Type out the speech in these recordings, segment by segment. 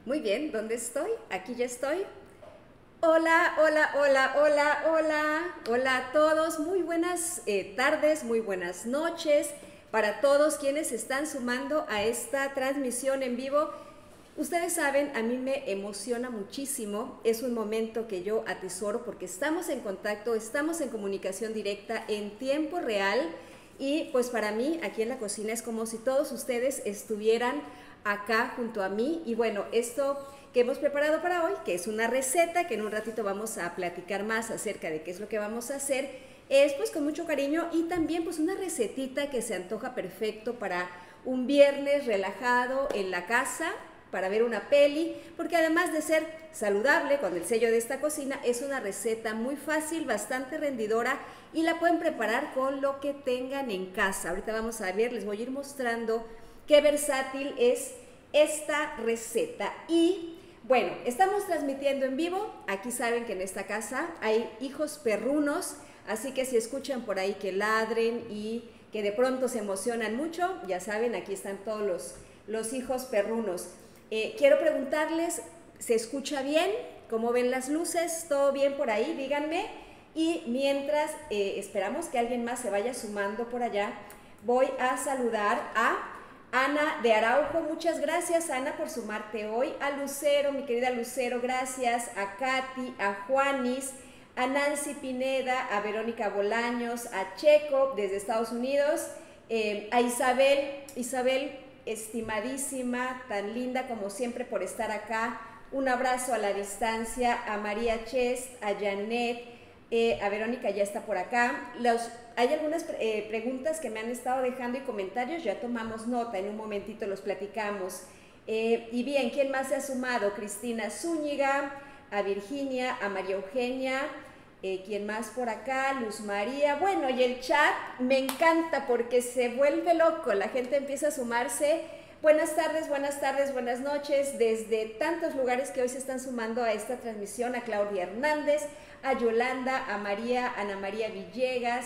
Muy bien, ¿dónde estoy? Aquí ya estoy. Hola, hola, hola, hola, hola. Hola a todos. Muy buenas tardes, muy buenas noches para todos quienes están sumando a esta transmisión en vivo. Ustedes saben, a mí me emociona muchísimo. Es un momento que yo atesoro porque estamos en contacto, estamos en comunicación directa en tiempo real. Y pues para mí, aquí en la cocina, es como si todos ustedes estuvieran acá junto a mí. Y bueno, esto que hemos preparado para hoy, que es una receta, que en un ratito vamos a platicar más acerca de qué es lo que vamos a hacer, es pues con mucho cariño y también pues una recetita que se antoja perfecto para un viernes relajado en la casa, para ver una peli, porque además de ser saludable con el sello de esta cocina, es una receta muy fácil, bastante rendidora y la pueden preparar con lo que tengan en casa. Ahorita vamos a ver, les voy a ir mostrando qué versátil es esta receta. Y bueno, estamos transmitiendo en vivo. Aquí saben que en esta casa hay hijos perrunos, así que si escuchan por ahí que ladren y que de pronto se emocionan mucho, ya saben, aquí están todos los hijos perrunos. Quiero preguntarles, ¿se escucha bien? ¿Cómo ven las luces? ¿Todo bien por ahí? Díganme. Y mientras esperamos que alguien más se vaya sumando por allá, voy a saludar a Ana de Araujo. Muchas gracias, Ana, por sumarte hoy. A Lucero, mi querida Lucero, gracias. A Katy, a Juanis, a Nancy Pineda, a Verónica Bolaños, a Checo desde Estados Unidos, a Isabel, estimadísima, tan linda como siempre por estar acá. Un abrazo a la distancia. A María Chest, a Janet, a Verónica ya está por acá. Hay algunas preguntas que me han estado dejando y comentarios, ya tomamos nota, en un momentito los platicamos. Y bien, ¿quién más se ha sumado? Cristina Zúñiga, a Virginia, a María Eugenia, ¿quién más por acá? Luz María. Bueno, y el chat me encanta porque se vuelve loco, la gente empieza a sumarse. Buenas tardes, buenas noches, desde tantos lugares que hoy se están sumando a esta transmisión. A Claudia Hernández, a Yolanda, a María, Ana María Villegas,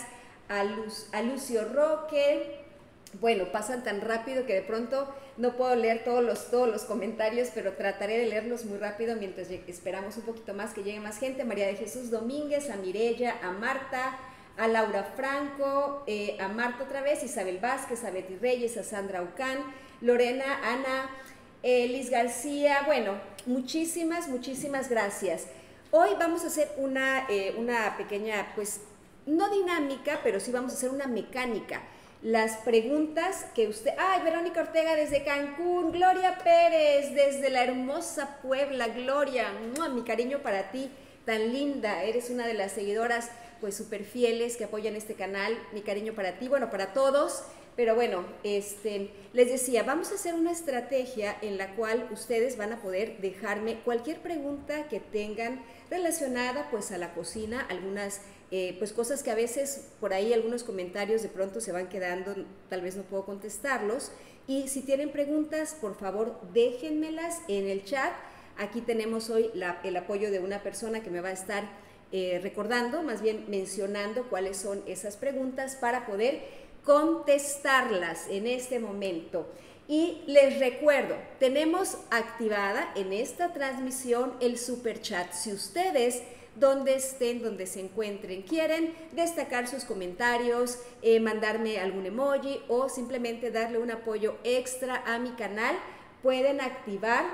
a Lucio Roque. Bueno, pasan tan rápido que de pronto no puedo leer todos los comentarios, pero trataré de leerlos muy rápido mientras esperamos un poquito más que llegue más gente. María de Jesús Domínguez, a Mireya, a Marta, a Laura Franco, a Marta otra vez, Isabel Vázquez, a Betty Reyes, a Sandra Ucán, Lorena, Ana, Liz García. Bueno, muchísimas gracias. Hoy vamos a hacer una pequeña, pues, no dinámica, pero sí vamos a hacer una mecánica. Las preguntas que usted... ¡Ay, Verónica Ortega desde Cancún! Gloria Pérez desde la hermosa Puebla. Gloria, mi cariño para ti, tan linda. Eres una de las seguidoras, pues, súper fieles que apoyan este canal. Mi cariño para ti, bueno, para todos. Pero bueno, les decía, vamos a hacer una estrategia en la cual ustedes van a poder dejarme cualquier pregunta que tengan relacionada pues a la cocina, algunas pues cosas que a veces por ahí algunos comentarios de pronto se van quedando, tal vez no puedo contestarlos. Y si tienen preguntas, por favor déjenmelas en el chat. Aquí tenemos hoy el apoyo de una persona que me va a estar recordando, más bien mencionando cuáles son esas preguntas para poder contestarlas en este momento. Y les recuerdo, tenemos activada en esta transmisión el super chat. Si ustedes, donde estén, donde se encuentren, quieren destacar sus comentarios, mandarme algún emoji o simplemente darle un apoyo extra a mi canal, pueden activar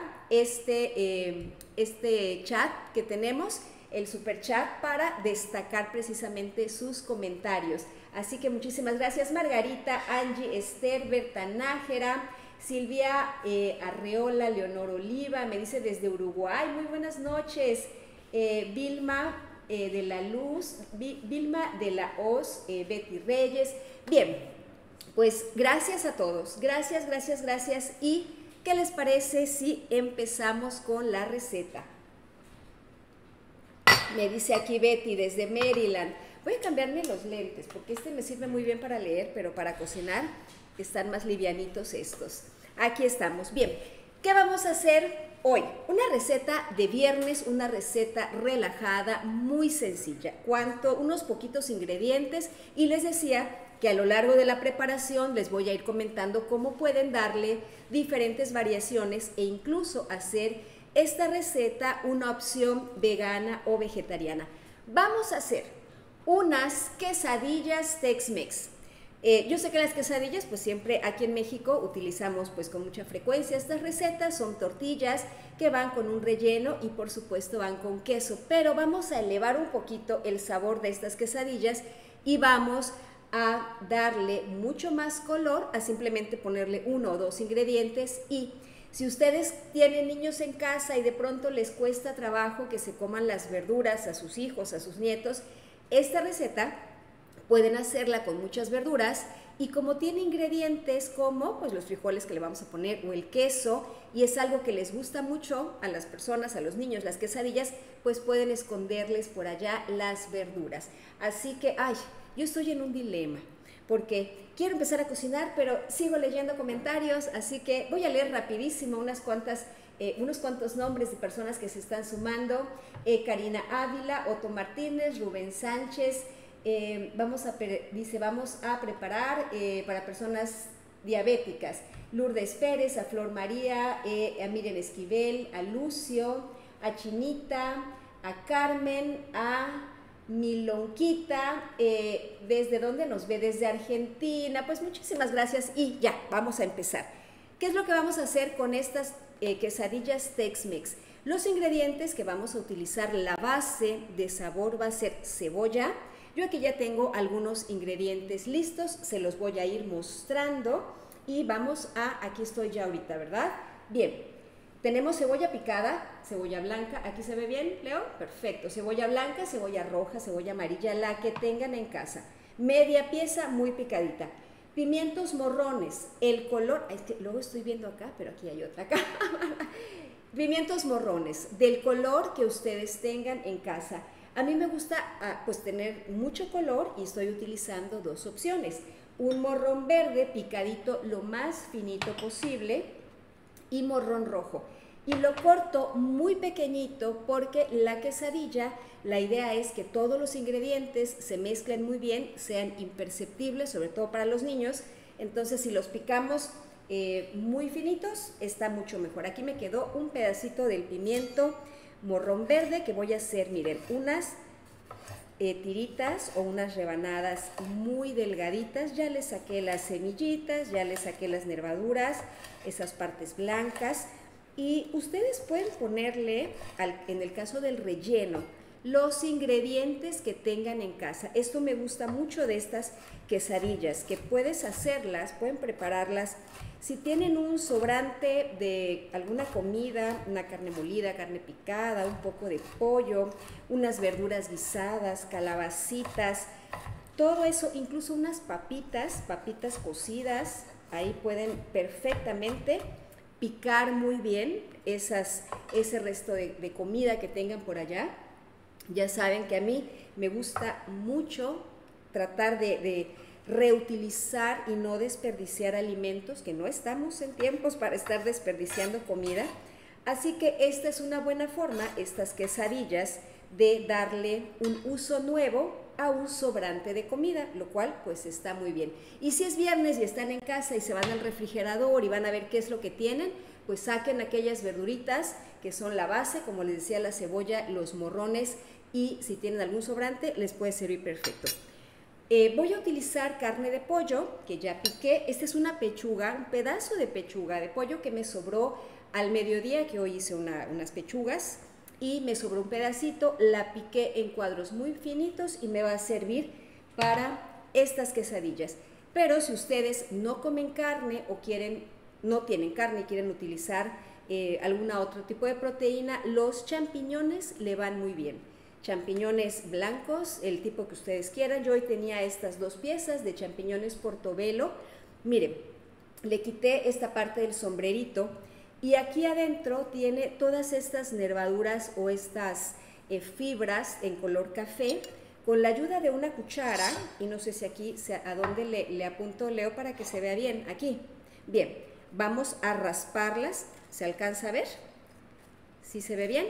este chat que tenemos, el super chat, para destacar precisamente sus comentarios. Así que muchísimas gracias. Margarita, Angie, Esther, Berta Nájera, Silvia Arreola, Leonor Oliva, me dice desde Uruguay, muy buenas noches. Vilma de la Luz, Vilma de la Hoz, Betty Reyes. Bien, pues gracias a todos, gracias. ¿Y qué les parece si empezamos con la receta? Me dice aquí Betty desde Maryland. Voy a cambiarme los lentes porque me sirve muy bien para leer, pero para cocinar están más livianitos estos. Aquí estamos. Bien, ¿qué vamos a hacer hoy? Una receta de viernes, una receta relajada, muy sencilla. Unos poquitos ingredientes, y les decía que a lo largo de la preparación les voy a ir comentando cómo pueden darle diferentes variaciones e incluso hacer esta receta una opción vegana o vegetariana. Vamos a hacer unas quesadillas Tex-Mex. Yo sé que las quesadillas, pues siempre aquí en México utilizamos pues con mucha frecuencia estas recetas, son tortillas que van con un relleno y por supuesto van con queso, pero vamos a elevar un poquito el sabor de estas quesadillas y vamos a darle mucho más color a simplemente ponerle 1 o 2 ingredientes. Y si ustedes tienen niños en casa y de pronto les cuesta trabajo que se coman las verduras a sus hijos, a sus nietos, esta receta pueden hacerla con muchas verduras y como tiene ingredientes como pues los frijoles que le vamos a poner o el queso y es algo que les gusta mucho a las personas, a los niños, las quesadillas, pues pueden esconderles por allá las verduras. Así que, yo estoy en un dilema porque quiero empezar a cocinar, pero sigo leyendo comentarios, así que voy a leer rapidísimo unos cuantos nombres de personas que se están sumando. Karina Ávila, Otto Martínez, Rubén Sánchez. Dice, vamos a preparar para personas diabéticas. Lourdes Pérez, a Flor María, a Miriam Esquivel, a Lucio, a Chinita, a Carmen, a Milonquita, ¿desde dónde nos ve? Desde Argentina. Pues muchísimas gracias y ya, vamos a empezar. ¿Qué es lo que vamos a hacer con estas quesadillas Tex-Mex? Los ingredientes que vamos a utilizar, la base de sabor va a ser cebolla. Yo aquí ya tengo algunos ingredientes listos, se los voy a ir mostrando y vamos a, aquí estoy ya ahorita, ¿verdad? Bien, tenemos cebolla picada, cebolla blanca, ¿aquí se ve bien, Leo? Perfecto, cebolla blanca, cebolla roja, cebolla amarilla, la que tengan en casa. Media pieza muy picadita. Pimientos morrones, el color, es que luego estoy viendo acá, pero aquí hay otra acá. Pimientos morrones, del color que ustedes tengan en casa. A mí me gusta pues tener mucho color y estoy utilizando 2 opciones. Un morrón verde picadito lo más finito posible y morrón rojo. Y lo corto muy pequeñito porque la quesadilla, la idea es que todos los ingredientes se mezclen muy bien, sean imperceptibles, sobre todo para los niños. Entonces si los picamos muy finitos, está mucho mejor. Aquí me quedó un pedacito del pimiento morrón verde que voy a hacer, miren, unas tiritas o unas rebanadas muy delgaditas. Ya le saqué las semillitas, ya le saqué las nervaduras, esas partes blancas. Y ustedes pueden ponerle, en el caso del relleno, los ingredientes que tengan en casa. Esto me gusta mucho de estas quesadillas, que puedes hacerlas, pueden prepararlas. Si tienen un sobrante de alguna comida, una carne molida, carne picada, un poco de pollo, unas verduras guisadas, calabacitas, todo eso, incluso unas papitas cocidas, ahí pueden perfectamente picar muy bien ese resto de comida que tengan por allá. Ya saben que a mí me gusta mucho tratar de reutilizar y no desperdiciar alimentos, que no estamos en tiempos para estar desperdiciando comida. Así que esta es una buena forma, estas quesadillas, de darle un uso nuevo a un sobrante de comida, lo cual pues está muy bien. Y si es viernes y están en casa y se van al refrigerador y van a ver qué es lo que tienen, pues saquen aquellas verduritas que son la base, como les decía, la cebolla, los morrones, y si tienen algún sobrante les puede servir perfecto. Voy a utilizar carne de pollo que ya piqué. Esta es una pechuga, un pedazo de pechuga de pollo que me sobró al mediodía, que hoy hice unas pechugas, y me sobró un pedacito. La piqué en cuadros muy finitos y me va a servir para estas quesadillas. Pero si ustedes no comen carne o no tienen carne y quieren utilizar algún otro tipo de proteína, los champiñones le van muy bien. Champiñones blancos, el tipo que ustedes quieran. Yo hoy tenía estas 2 piezas de champiñones portobelo. Miren, le quité esta parte del sombrerito y aquí adentro tiene todas estas nervaduras o estas fibras en color café. Con la ayuda de una cuchara, y no sé si aquí, a dónde le apunto, Leo, para que se vea bien, aquí. Bien, vamos a rasparlas. ¿Se alcanza a ver? ¿Sí se ve bien?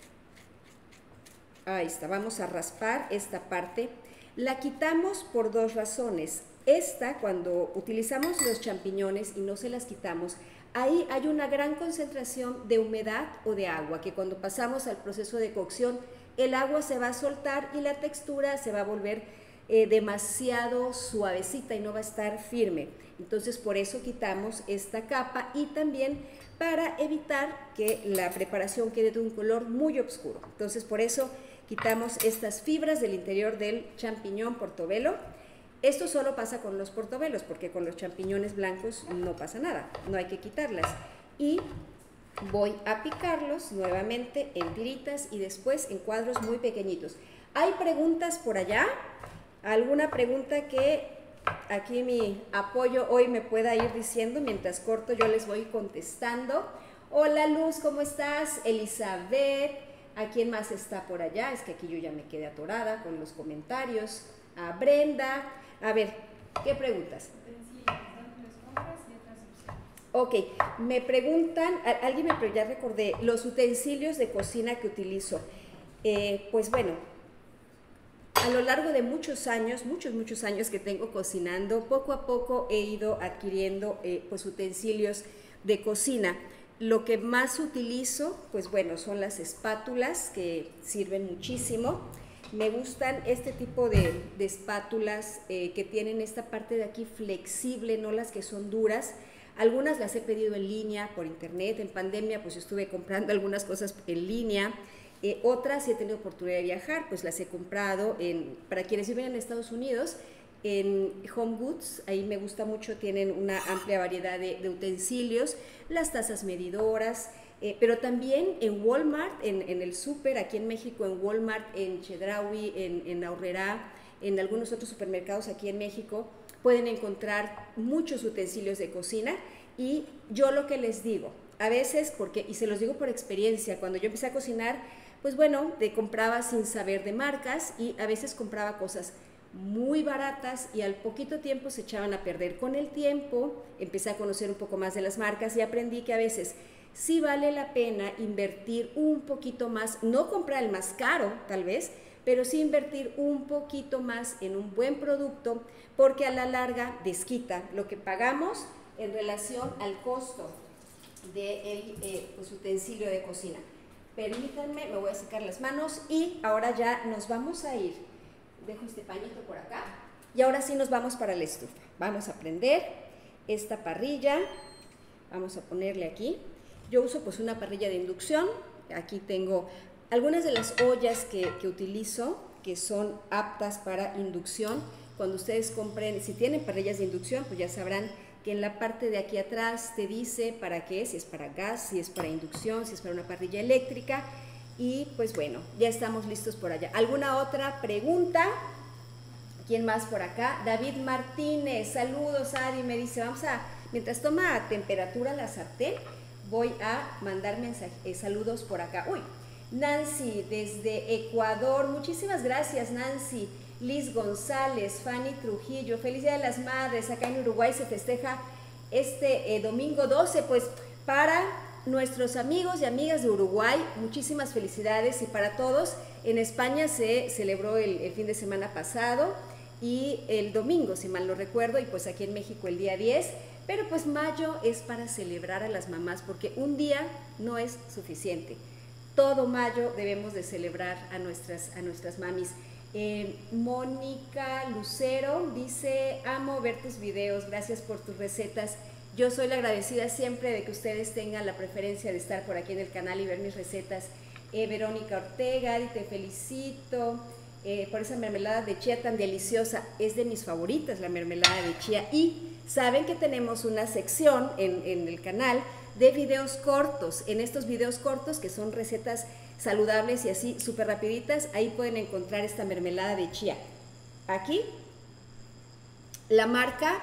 Ahí está, vamos a raspar esta parte. La quitamos por 2 razones. Esta, cuando utilizamos los champiñones y no se las quitamos, ahí hay una gran concentración de humedad o de agua, que cuando pasamos al proceso de cocción, el agua se va a soltar y la textura se va a volver demasiado suavecita y no va a estar firme. Entonces por eso quitamos esta capa y también para evitar que la preparación quede de un color muy oscuro. Entonces por eso quitamos estas fibras del interior del champiñón portobelo. Esto solo pasa con los portobelos, porque con los champiñones blancos no pasa nada, no hay que quitarlas. Y voy a picarlos nuevamente en tiritas y después en cuadros muy pequeñitos. ¿Hay preguntas por allá? ¿Alguna pregunta que aquí mi apoyo hoy me pueda ir diciendo? Mientras corto yo les voy contestando. Hola Luz, ¿cómo estás? Elizabeth, ¿a quién más está por allá? Es que aquí yo ya me quedé atorada con los comentarios. A Brenda, a ver, ¿qué preguntas? Ok, me preguntan, alguien me, ya recordé, los utensilios de cocina que utilizo. Pues bueno, a lo largo de muchos años que tengo cocinando, poco a poco he ido adquiriendo pues utensilios de cocina. Lo que más utilizo, pues bueno, son las espátulas, que sirven muchísimo. Me gustan este tipo de espátulas que tienen esta parte de aquí flexible, no las que son duras. Algunas las he pedido en línea, por internet. En pandemia pues estuve comprando algunas cosas en línea. Otras, si he tenido oportunidad de viajar, pues las he comprado para quienes viven en Estados Unidos, en Home Goods. Ahí me gusta mucho, tienen una amplia variedad de utensilios, las tazas medidoras, pero también en Walmart, en el súper, aquí en México, en Walmart, en Chedraui, en Aurrerá, en algunos otros supermercados aquí en México, pueden encontrar muchos utensilios de cocina. Y yo lo que les digo, a veces, y se los digo por experiencia, cuando yo empecé a cocinar, pues bueno, compraba sin saber de marcas y a veces compraba cosas muy baratas y al poquito tiempo se echaban a perder. Con el tiempo empecé a conocer un poco más de las marcas y aprendí que a veces sí vale la pena invertir un poquito más, no comprar el más caro tal vez, pero sí invertir un poquito más en un buen producto, porque a la larga desquita lo que pagamos en relación al costo del pues, utensilio de cocina. Permítanme, me voy a secar las manos y ahora ya nos vamos a ir. Dejo este pañito por acá y ahora sí nos vamos para la estufa. Vamos a prender esta parrilla, vamos a ponerle aquí. Yo uso pues una parrilla de inducción. Aquí tengo algunas de las ollas que utilizo, que son aptas para inducción. Cuando ustedes compren, si tienen parrillas de inducción, pues ya sabrán que en la parte de aquí atrás te dice para qué, si es para gas, si es para inducción, si es para una parrilla eléctrica. Y pues bueno, ya estamos listos por allá. ¿Alguna otra pregunta? ¿Quién más por acá? David Martínez, saludos Adi, me dice, mientras toma temperatura la sartén, voy a mandar saludos por acá. Uy, Nancy desde Ecuador, muchísimas gracias Nancy. Liz González, Fanny Trujillo, feliz Día de las Madres. Acá en Uruguay se festeja este domingo 12, pues para nuestros amigos y amigas de Uruguay, muchísimas felicidades. Y para todos, en España se celebró el fin de semana pasado y el domingo, si mal no recuerdo, y pues aquí en México el día 10, pero pues mayo es para celebrar a las mamás, porque un día no es suficiente. Todo mayo debemos de celebrar a nuestras mamis. Mónica Lucero dice, amo ver tus videos, gracias por tus recetas. Yo soy la agradecida siempre de que ustedes tengan la preferencia de estar por aquí en el canal y ver mis recetas. Verónica Ortega, te felicito por esa mermelada de chía tan deliciosa. Es de mis favoritas la mermelada de chía. Y saben que tenemos una sección en el canal de videos cortos. En estos videos cortos, que son recetas saludables y así súper rapiditas, ahí pueden encontrar esta mermelada de chía. Aquí, la marca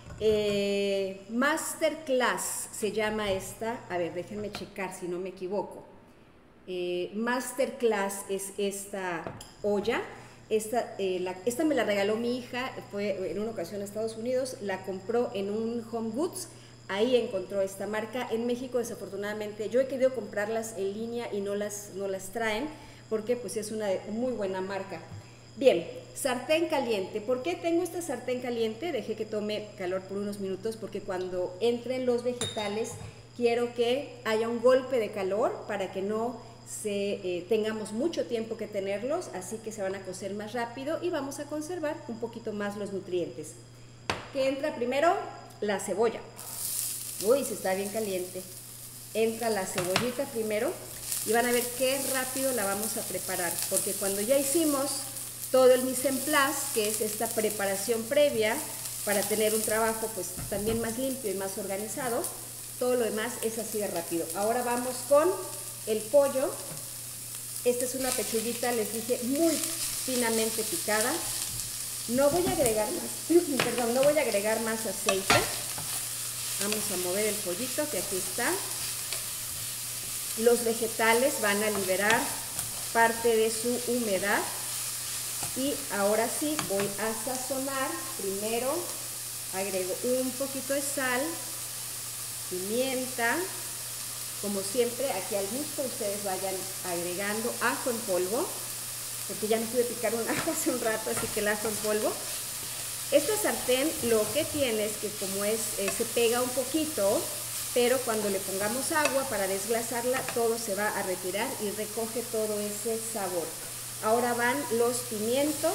Masterclass se llama esta. A ver, déjenme checar si no me equivoco. Masterclass es esta olla. Esta me la regaló mi hija, fue en una ocasión a Estados Unidos, la compró en un Home Goods. Ahí encontró esta marca. En México, desafortunadamente, yo he querido comprarlas en línea y no las traen, porque pues es una muy buena marca. Bien, sartén caliente. ¿Por qué tengo esta sartén caliente? Dejé que tome calor por unos minutos, porque cuando entren los vegetales quiero que haya un golpe de calor para que no tengamos mucho tiempo que tenerlos, así que se van a cocer más rápido y vamos a conservar un poquito más los nutrientes. ¿Qué entra primero? La cebolla. Uy, se está bien caliente. Entra la cebollita primero y van a ver qué rápido la vamos a preparar, porque cuando ya hicimos todo el mise en place, que es esta preparación previa para tener un trabajo pues también más limpio y más organizado, todo lo demás es así de rápido. Ahora vamos con el pollo. Esta es una pechuguita, les dije, muy finamente picada. No voy a agregar más, perdón, no voy a agregar más aceite. Vamos a mover el pollito, que aquí está. Los vegetales van a liberar parte de su humedad. Y ahora sí voy a sazonar. Primero agrego un poquito de sal, pimienta, como siempre aquí al gusto ustedes vayan agregando ajo en polvo, porque ya no pude picar un ajo hace un rato, así que el ajo en polvo. Esta sartén lo que tiene es que como se pega un poquito, pero cuando le pongamos agua para desglasarla, todo se va a retirar y recoge todo ese sabor. Ahora van los pimientos,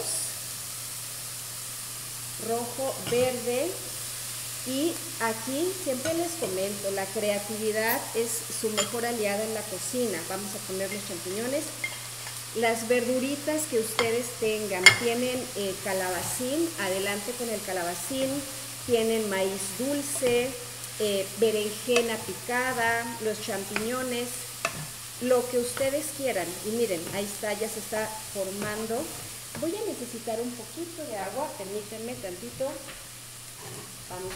rojo, verde, y aquí siempre les comento, la creatividad es su mejor aliada en la cocina. Vamos a poner los champiñones, las verduritas que ustedes tengan. Tienen calabacín, adelante con el calabacín, tienen maíz dulce, berenjena picada, los champiñones, lo que ustedes quieran. Y miren, ahí está, ya se está formando. Voy a necesitar un poquito de agua, permítanme tantito. Vamos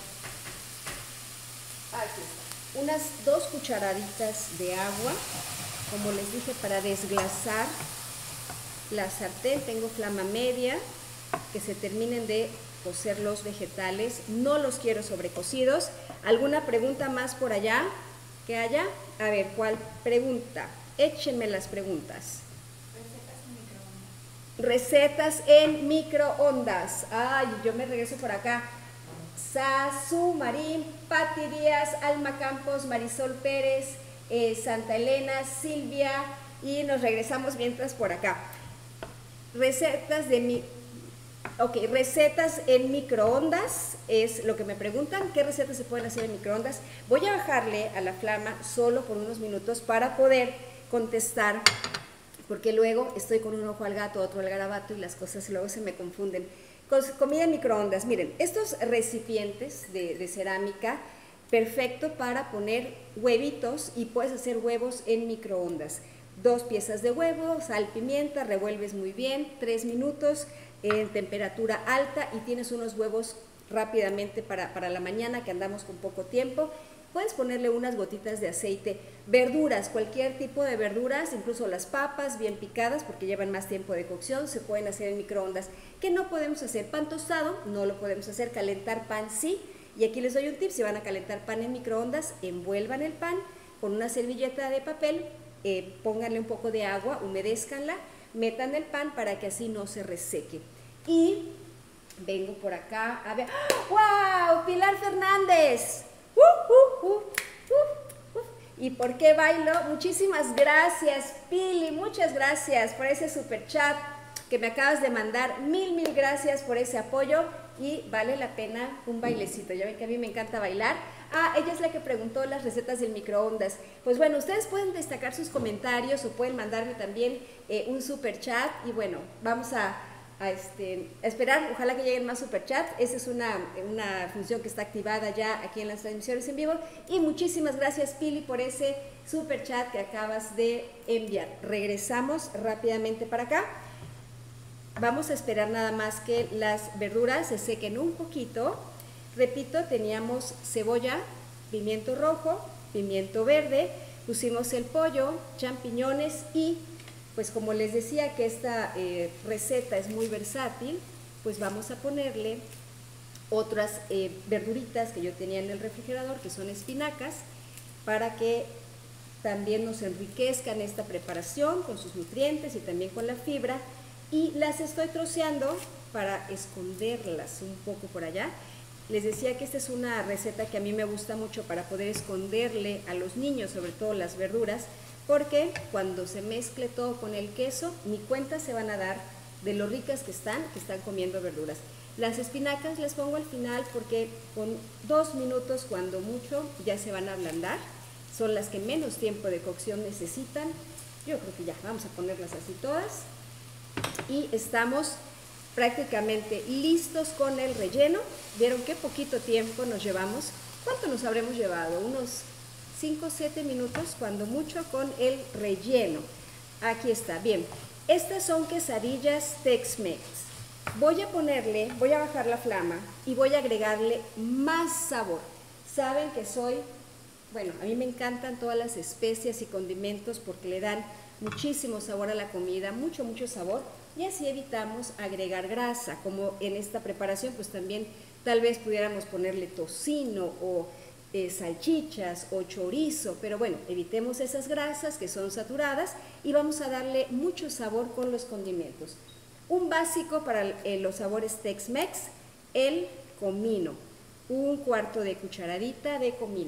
a echar, aquí está, unas 2 cucharaditas de agua, como les dije, para desglasar la sartén. Tengo flama media, que se terminen de cocer los vegetales, no los quiero sobrecocidos. ¿Alguna pregunta más por allá que haya? A ver, ¿cuál pregunta? Échenme las preguntas. Recetas en microondas. Ay, yo me regreso por acá. Sasu Marín, Pati Díaz, Alma Campos, Marisol Pérez, Santa Elena, Silvia, y nos regresamos mientras por acá. Recetas recetas en microondas es lo que me preguntan. ¿Qué recetas se pueden hacer en microondas? Voy a bajarle a la flama solo por unos minutos para poder contestar, porque luego estoy con un ojo al gato, otro al garabato y las cosas luego se me confunden. Comida en microondas, miren, estos recipientes de cerámica, perfecto para poner huevitos, y puedes hacer huevos en microondas. 2 piezas de huevo, sal, pimienta, revuelves muy bien, 3 minutos en temperatura alta y tienes unos huevos rápidamente para la mañana, que andamos con poco tiempo. Puedes ponerle unas gotitas de aceite. Verduras, cualquier tipo de verduras, incluso las papas bien picadas, porque llevan más tiempo de cocción, se pueden hacer en microondas. ¿Qué no podemos hacer? Pan tostado, no lo podemos hacer. Calentar pan, sí. Y aquí les doy un tip: si van a calentar pan en microondas, envuelvan el pan con una servilleta de papel, pónganle un poco de agua, humedézcanla, metan el pan para que así no se reseque. Y vengo por acá a ver. ¡Wow! Pilar Fernández. ¿Y por qué bailo? Muchísimas gracias, Pili, muchas gracias por ese super chat que me acabas de mandar. Mil gracias por ese apoyo, y vale la pena un bailecito. Ya ven que a mí me encanta bailar. Ella es la que preguntó las recetas del microondas. Pues bueno, ustedes pueden destacar sus comentarios o pueden mandarme también un super chat, y bueno, vamos a esperar, ojalá que lleguen más superchats. Esa es una función que está activada ya aquí en las transmisiones en vivo. Y muchísimas gracias, Pili, por ese superchat que acabas de enviar. Regresamos rápidamente para acá. Vamos a esperar nada más que las verduras se sequen un poquito. Repito, teníamos cebolla, pimiento rojo, pimiento verde, pusimos el pollo, champiñones, y pues como les decía que esta receta es muy versátil, pues vamos a ponerle otras verduritas que yo tenía en el refrigerador, que son espinacas, para que también nos enriquezcan esta preparación con sus nutrientes y también con la fibra. Y las estoy troceando para esconderlas un poco por allá. Les decía que esta es una receta que a mí me gusta mucho para poder esconderle a los niños, sobre todo las verduras, porque cuando se mezcle todo con el queso, ni cuenta se van a dar de lo ricas que están comiendo verduras. Las espinacas les pongo al final porque con 2 minutos, cuando mucho, ya se van a ablandar. Son las que menos tiempo de cocción necesitan. Yo creo que ya, vamos a ponerlas así todas. Y estamos prácticamente listos con el relleno. ¿Vieron qué poquito tiempo nos llevamos? ¿Cuánto nos habremos llevado? Unos 5 o 7 minutos, cuando mucho, con el relleno. Aquí está, bien. Estas son quesadillas Tex-Mex. Voy a bajar la flama y voy a agregarle más sabor. Saben que bueno, a mí me encantan todas las especias y condimentos porque le dan muchísimo sabor a la comida, mucho sabor, y así evitamos agregar grasa, como en esta preparación pues también tal vez pudiéramos ponerle tocino o salchichas o chorizo, pero bueno, evitemos esas grasas que son saturadas y vamos a darle mucho sabor con los condimentos. Un básico para los sabores Tex-Mex, el comino, 1/4 de cucharadita de comino.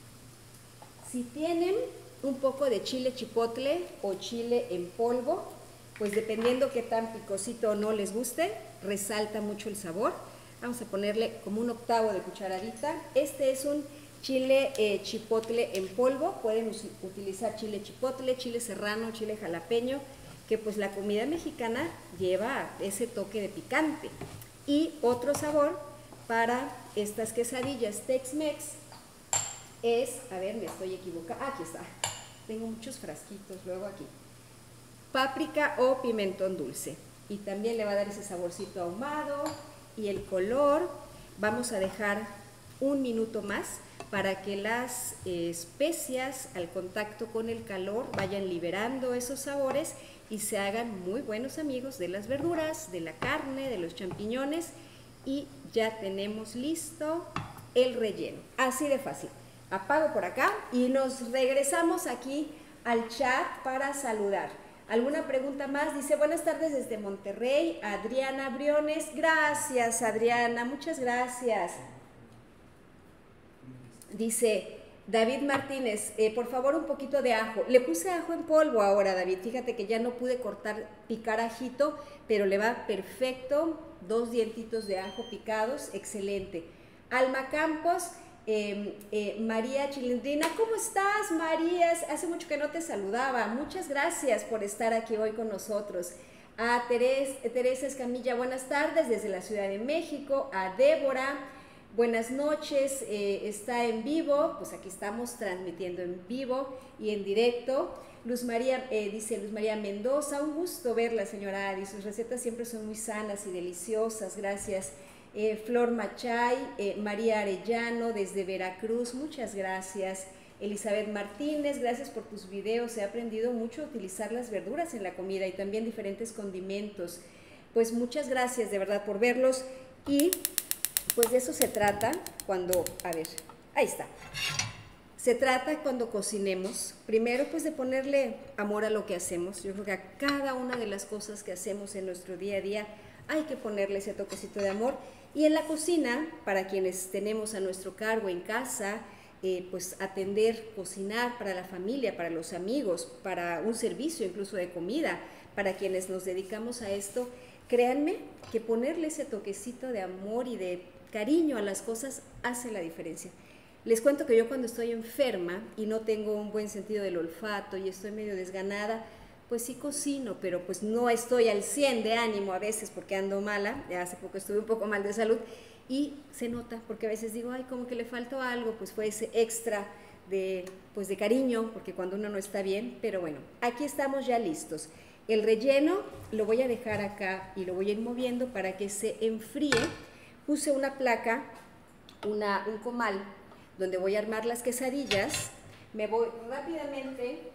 Si tienen un poco de chile chipotle o chile en polvo, pues dependiendo qué tan picosito o no les guste, resalta mucho el sabor. Vamos a ponerle como 1/8 de cucharadita. Este es un chile chipotle en polvo. Pueden utilizar chile chipotle, chile serrano, chile jalapeño, que pues la comida mexicana lleva ese toque de picante. Y otro sabor para estas quesadillas Tex-Mex es, a ver, me estoy equivocando, aquí está, tengo muchos frasquitos luego aquí, páprica o pimentón dulce, y también le va a dar ese saborcito ahumado y el color. Vamos a dejar 1 minuto más para que las especias al contacto con el calor vayan liberando esos sabores y se hagan muy buenos amigos de las verduras, de la carne, de los champiñones, y ya tenemos listo el relleno, así de fácil. Apago por acá y nos regresamos aquí al chat para saludar. ¿Alguna pregunta más? Dice, buenas tardes desde Monterrey, Adriana Briones. Gracias, Adriana, muchas gracias. Dice David Martínez, por favor un poquito de ajo. Le puse ajo en polvo ahora, David, fíjate que ya no pude picar ajito, pero le va perfecto, 2 dientitos de ajo picados, excelente. Alma Campos, María Chilindrina, ¿cómo estás, María? Hace mucho que no te saludaba, muchas gracias por estar aquí hoy con nosotros. A Teresa Escamilla, buenas tardes desde la Ciudad de México. A Débora, buenas noches, está en vivo, pues aquí estamos transmitiendo en vivo y en directo. Luz María, dice Luz María Mendoza, un gusto verla, señora Adi, sus recetas siempre son muy sanas y deliciosas, gracias. Flor Machay, María Arellano desde Veracruz, muchas gracias. Elizabeth Martínez, gracias por tus videos, he aprendido mucho a utilizar las verduras en la comida y también diferentes condimentos. Pues muchas gracias de verdad por verlos, y pues de eso se trata cuando, a ver, ahí está. Se trata cuando cocinemos, primero pues de ponerle amor a lo que hacemos. Yo creo que a cada una de las cosas que hacemos en nuestro día a día hay que ponerle ese toquecito de amor. Y en la cocina, para quienes tenemos a nuestro cargo en casa, pues atender, cocinar para la familia, para los amigos, para un servicio incluso de comida, para quienes nos dedicamos a esto, créanme que ponerle ese toquecito de amor y de cariño a las cosas hace la diferencia. Les cuento que yo cuando estoy enferma y no tengo un buen sentido del olfato y estoy medio desganada, pues sí cocino, pero pues no estoy al 100 de ánimo a veces porque ando mala. Ya hace poco estuve un poco mal de salud y se nota porque a veces digo, ay, como que le faltó algo, pues fue ese extra de cariño, porque cuando uno no está bien. Pero bueno, aquí estamos ya listos. El relleno lo voy a dejar acá y lo voy a ir moviendo para que se enfríe. Puse una placa, un comal, donde voy a armar las quesadillas. Me voy rápidamente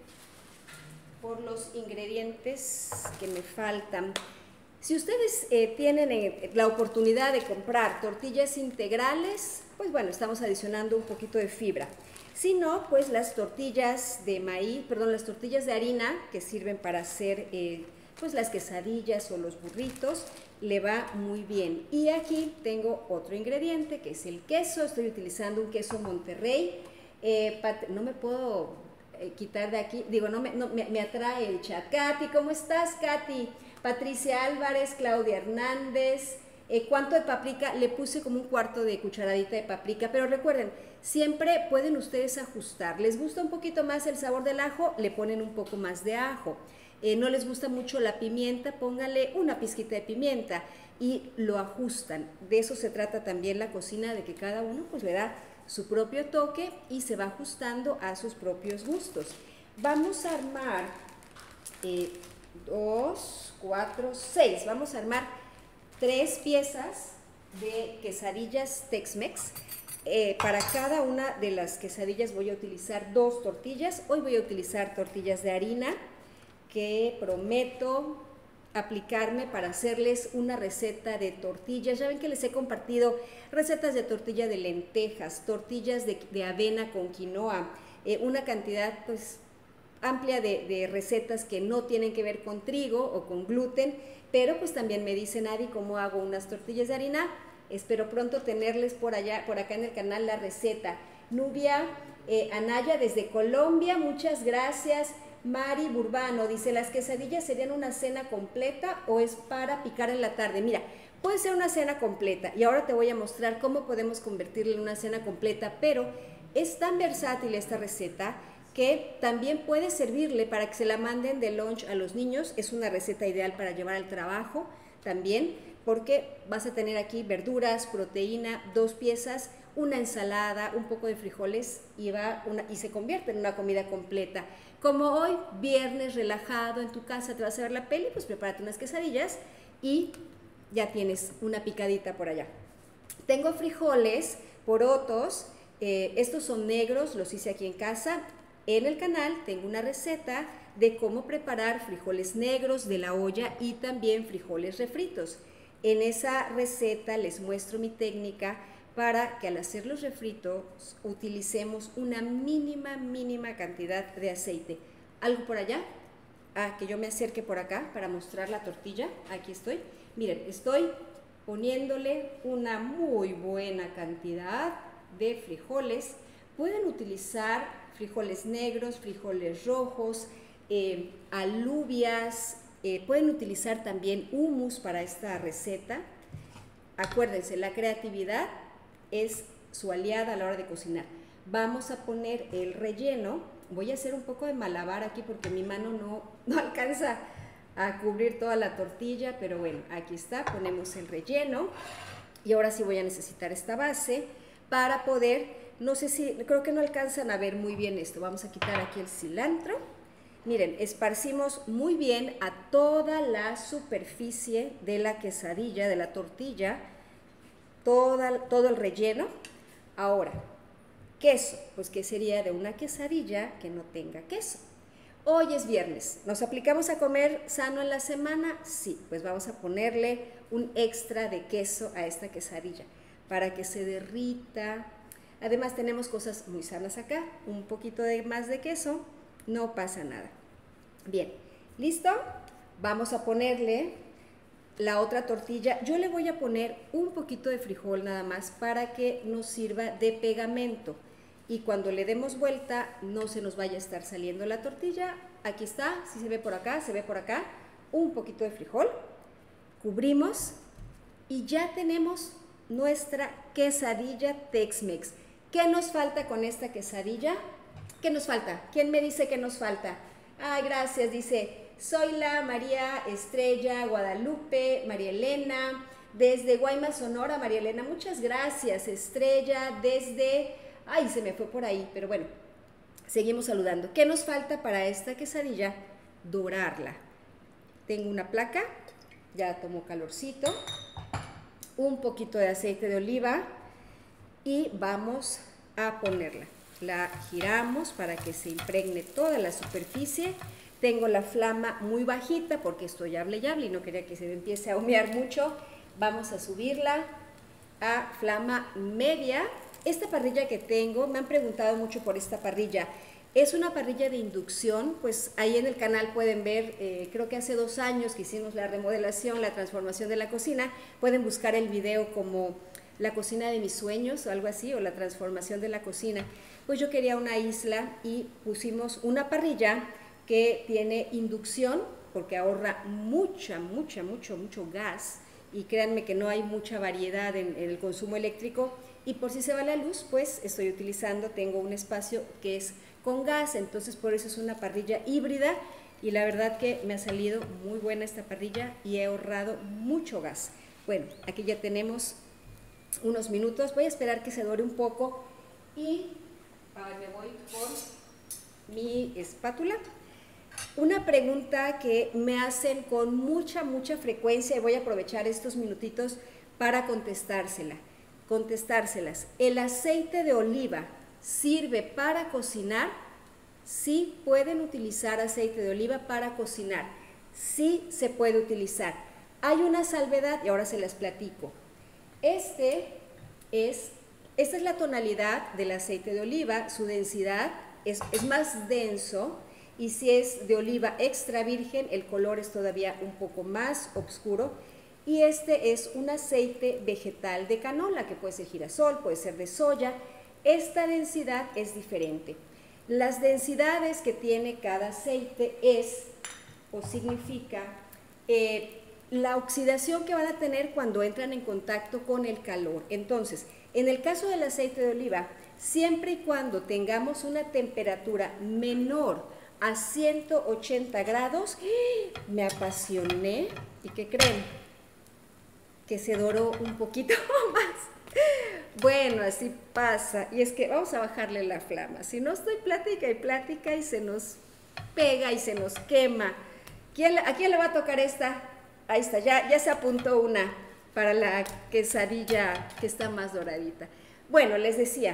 por los ingredientes que me faltan. Si ustedes tienen la oportunidad de comprar tortillas integrales, pues bueno, estamos adicionando un poquito de fibra. Si no, pues las tortillas de maíz, perdón, las tortillas de harina que sirven para hacer pues las quesadillas o los burritos, le va muy bien. Y aquí tengo otro ingrediente que es el queso. Estoy utilizando un queso Monterrey. No me puedo quitar de aquí, digo, me atrae el chat. Katy, ¿cómo estás, Katy? Patricia Álvarez, Claudia Hernández. ¿Cuánto de paprika? Le puse como un cuarto de cucharadita de paprika, pero recuerden, siempre pueden ustedes ajustar. ¿Les gusta un poquito más el sabor del ajo? Le ponen un poco más de ajo. No les gusta mucho la pimienta, pónganle una pizquita de pimienta y lo ajustan. De eso se trata también la cocina, de que cada uno pues le da su propio toque y se va ajustando a sus propios gustos. Vamos a armar 2, 4, 6. Vamos a armar 3 piezas de quesadillas Tex-Mex. Para cada una de las quesadillas voy a utilizar 2 tortillas. Hoy voy a utilizar tortillas de harina, que prometo aplicarme para hacerles una receta de tortillas. Ya ven que les he compartido recetas de tortilla de lentejas, tortillas de avena con quinoa, una cantidad pues amplia de recetas que no tienen que ver con trigo o con gluten, pero pues también me dicen, Adi, ¿cómo hago unas tortillas de harina? Espero pronto tenerles por acá en el canal la receta. Nubia Anaya desde Colombia, muchas gracias. Mari Burbano dice, ¿las quesadillas serían una cena completa o es para picar en la tarde? Mira, puede ser una cena completa y ahora te voy a mostrar cómo podemos convertirla en una cena completa, pero es tan versátil esta receta que también puede servirle para que se la manden de lunch a los niños. Es una receta ideal para llevar al trabajo también, porque vas a tener aquí verduras, proteína, 2 piezas, una ensalada, un poco de frijoles y se convierte en una comida completa. Como hoy, viernes relajado en tu casa, te vas a ver la peli, pues prepárate unas quesadillas y ya tienes una picadita por allá. Tengo frijoles, porotos, estos son negros, los hice aquí en casa. En el canal tengo una receta de cómo preparar frijoles negros de la olla y también frijoles refritos. En esa receta les muestro mi técnica para que al hacer los refritos utilicemos una mínima cantidad de aceite. ¿Algo por allá? Que yo me acerque por acá para mostrar la tortilla. Aquí estoy. Miren, estoy poniéndole una muy buena cantidad de frijoles. Pueden utilizar frijoles negros, frijoles rojos, alubias, pueden utilizar también hummus para esta receta. Acuérdense, la creatividad es su aliada a la hora de cocinar. Vamos a poner el relleno. Voy a hacer un poco de malabar aquí porque mi mano no alcanza a cubrir toda la tortilla, pero bueno, aquí está, ponemos el relleno y ahora sí voy a necesitar esta base para poder, creo que no alcanzan a ver muy bien esto. Vamos a quitar aquí el cilantro. Miren, esparcimos muy bien a toda la superficie de la quesadilla, de la tortilla, todo el relleno. Ahora, queso, pues ¿qué sería de una quesadilla que no tenga queso? Hoy es viernes, ¿nos aplicamos a comer sano en la semana? Sí, pues vamos a ponerle un extra de queso a esta quesadilla para que se derrita. Además tenemos cosas muy sanas acá, un poquito más de queso, no pasa nada. Bien, ¿listo? Vamos a ponerle la otra tortilla. Yo le voy a poner un poquito de frijol nada más para que nos sirva de pegamento y cuando le demos vuelta no se nos vaya a estar saliendo la tortilla. Aquí está, si se ve por acá, se ve por acá, un poquito de frijol, cubrimos y ya tenemos nuestra quesadilla Tex-Mex. ¿Qué nos falta con esta quesadilla? ¿Qué nos falta? ¿Quién me dice que nos falta? Ay, gracias, dice Zoila, María Estrella, Guadalupe, María Elena, desde Guaymas, Sonora. María Elena, muchas gracias. Estrella, desde... Ay, se me fue por ahí, pero bueno, seguimos saludando. ¿Qué nos falta para esta quesadilla? Dorarla. Tengo una placa, ya tomó calorcito, un poquito de aceite de oliva y vamos a ponerla. La giramos para que se impregne toda la superficie. Tengo la flama muy bajita porque estoy hable y hable y no quería que se me empiece a humear mucho. Vamos a subirla a flama media. Esta parrilla que tengo, me han preguntado mucho por esta parrilla. Es una parrilla de inducción, pues ahí en el canal pueden ver, creo que hace 2 años que hicimos la remodelación, la transformación de la cocina, pueden buscar el video como la cocina de mis sueños o algo así, o la transformación de la cocina. Pues yo quería una isla y pusimos una parrilla que tiene inducción, porque ahorra mucho gas, y créanme que no hay mucha variedad en el consumo eléctrico, y por si se va la luz, pues estoy utilizando, tengo un espacio que es con gas, entonces por eso es una parrilla híbrida, y la verdad que me ha salido muy buena esta parrilla y he ahorrado mucho gas. Bueno, aquí ya tenemos unos minutos, voy a esperar que se dore un poco y me voy con mi espátula. Una pregunta que me hacen con mucha frecuencia, y voy a aprovechar estos minutitos para contestárselas. ¿El aceite de oliva sirve para cocinar? Sí, pueden utilizar aceite de oliva para cocinar. Sí se puede utilizar. Hay una salvedad y ahora se las platico. Esta es la tonalidad del aceite de oliva, su densidad es más denso, y si es de oliva extra virgen, el color es todavía un poco más oscuro, y este es un aceite vegetal de canola, que puede ser girasol, puede ser de soya. Esta densidad es diferente. Las densidades que tiene cada aceite significa la oxidación que van a tener cuando entran en contacto con el calor. Entonces, en el caso del aceite de oliva, siempre y cuando tengamos una temperatura menor a 180 grados, me apasioné, ¿y qué creen? Que se doró un poquito más. Bueno, así pasa, y es que vamos a bajarle la flama, si no estoy plática y plática y se nos pega y se nos quema. ¿A quién le va a tocar esta? Ahí está, ya se apuntó una para la quesadilla que está más doradita. Bueno, les decía,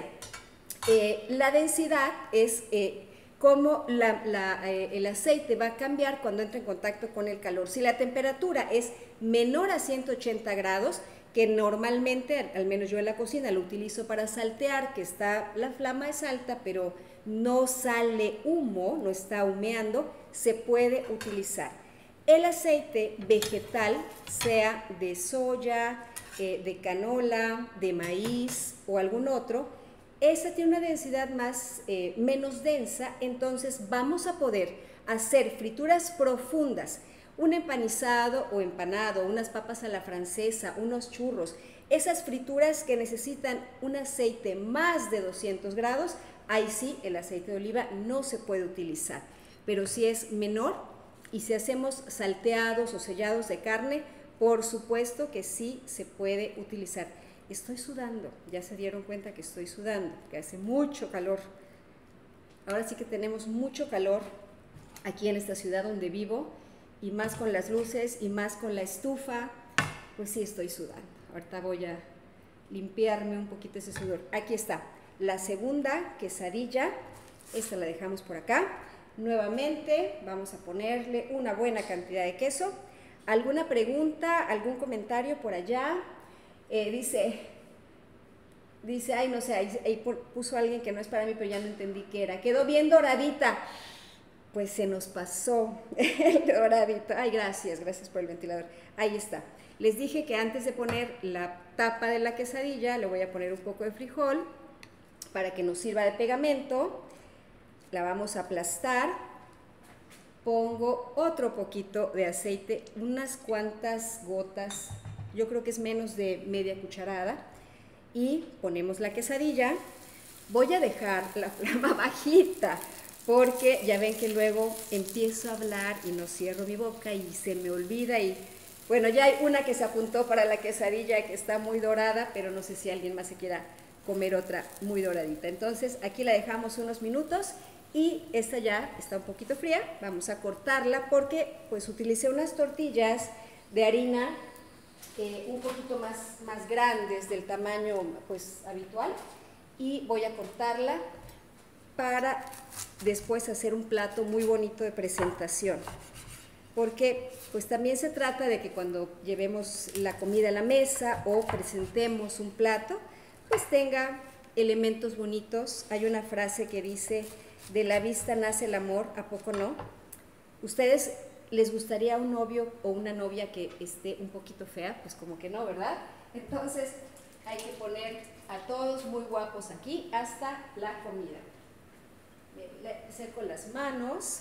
la densidad es cómo el aceite va a cambiar cuando entra en contacto con el calor. Si la temperatura es menor a 180 grados, que normalmente, al menos yo en la cocina, lo utilizo para saltear, que la flama es alta, pero no sale humo, no está humeando, se puede utilizar. El aceite vegetal, sea de soya, de canola, de maíz o algún otro, esa tiene una densidad menos densa, entonces vamos a poder hacer frituras profundas, un empanizado o empanado, unas papas a la francesa, unos churros, esas frituras que necesitan un aceite más de 200 grados, ahí sí el aceite de oliva no se puede utilizar, pero si es menor y si hacemos salteados o sellados de carne, por supuesto que sí se puede utilizar. Estoy sudando, ya se dieron cuenta que estoy sudando, que hace mucho calor. Ahora sí que tenemos mucho calor aquí en esta ciudad donde vivo, y más con las luces y más con la estufa, pues sí estoy sudando. Ahorita voy a limpiarme un poquito ese sudor. Aquí está, la segunda quesadilla, esta la dejamos por acá. Nuevamente vamos a ponerle una buena cantidad de queso. ¿Alguna pregunta, algún comentario por allá? Dice, ay, no sé, ahí puso alguien que no es para mí, pero ya no entendí qué era. Quedó bien doradita. Pues se nos pasó el doradito. Ay, gracias por el ventilador. Ahí está. Les dije que antes de poner la tapa de la quesadilla, le voy a poner un poco de frijol para que nos sirva de pegamento. La vamos a aplastar. Pongo otro poquito de aceite, unas cuantas gotas, yo creo que es menos de media cucharada, y ponemos la quesadilla. Voy a dejar la flama bajita, porque ya ven que luego empiezo a hablar y no cierro mi boca y se me olvida. Y bueno, ya hay una que se apuntó para la quesadilla que está muy dorada, pero no sé si alguien más se quiera comer otra muy doradita. Entonces aquí la dejamos unos minutos y esta ya está un poquito fría. Vamos a cortarla porque pues utilicé unas tortillas de harina un poquito más grandes, del tamaño pues habitual, y voy a cortarla para después hacer un plato muy bonito de presentación, porque pues también se trata de que cuando llevemos la comida a la mesa o presentemos un plato, pues tenga elementos bonitos. Hay una frase que dice, de la vista nace el amor, ¿a poco no? ¿Ustedes les gustaría un novio o una novia que esté un poquito fea? Pues como que no, ¿verdad? Entonces hay que poner a todos muy guapos aquí hasta la comida. Me seco las manos,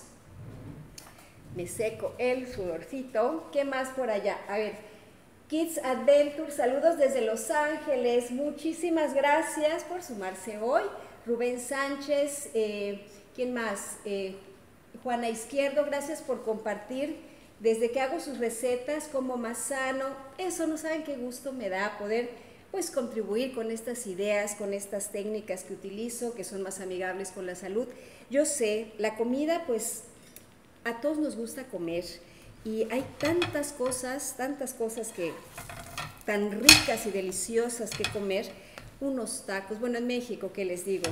me seco el sudorcito. ¿Qué más por allá? A ver, Kids Adventure, saludos desde Los Ángeles, muchísimas gracias por sumarse hoy. Rubén Sánchez, ¿quién más? Juana Izquierdo, gracias por compartir. Desde que hago sus recetas, como más sano, eso no saben qué gusto me da poder pues contribuir con estas ideas, con estas técnicas que utilizo, que son más amigables con la salud. Yo sé, la comida pues a todos nos gusta comer y hay tantas cosas que tan ricas y deliciosas que comer. Unos tacos, bueno, en México, ¿qué les digo?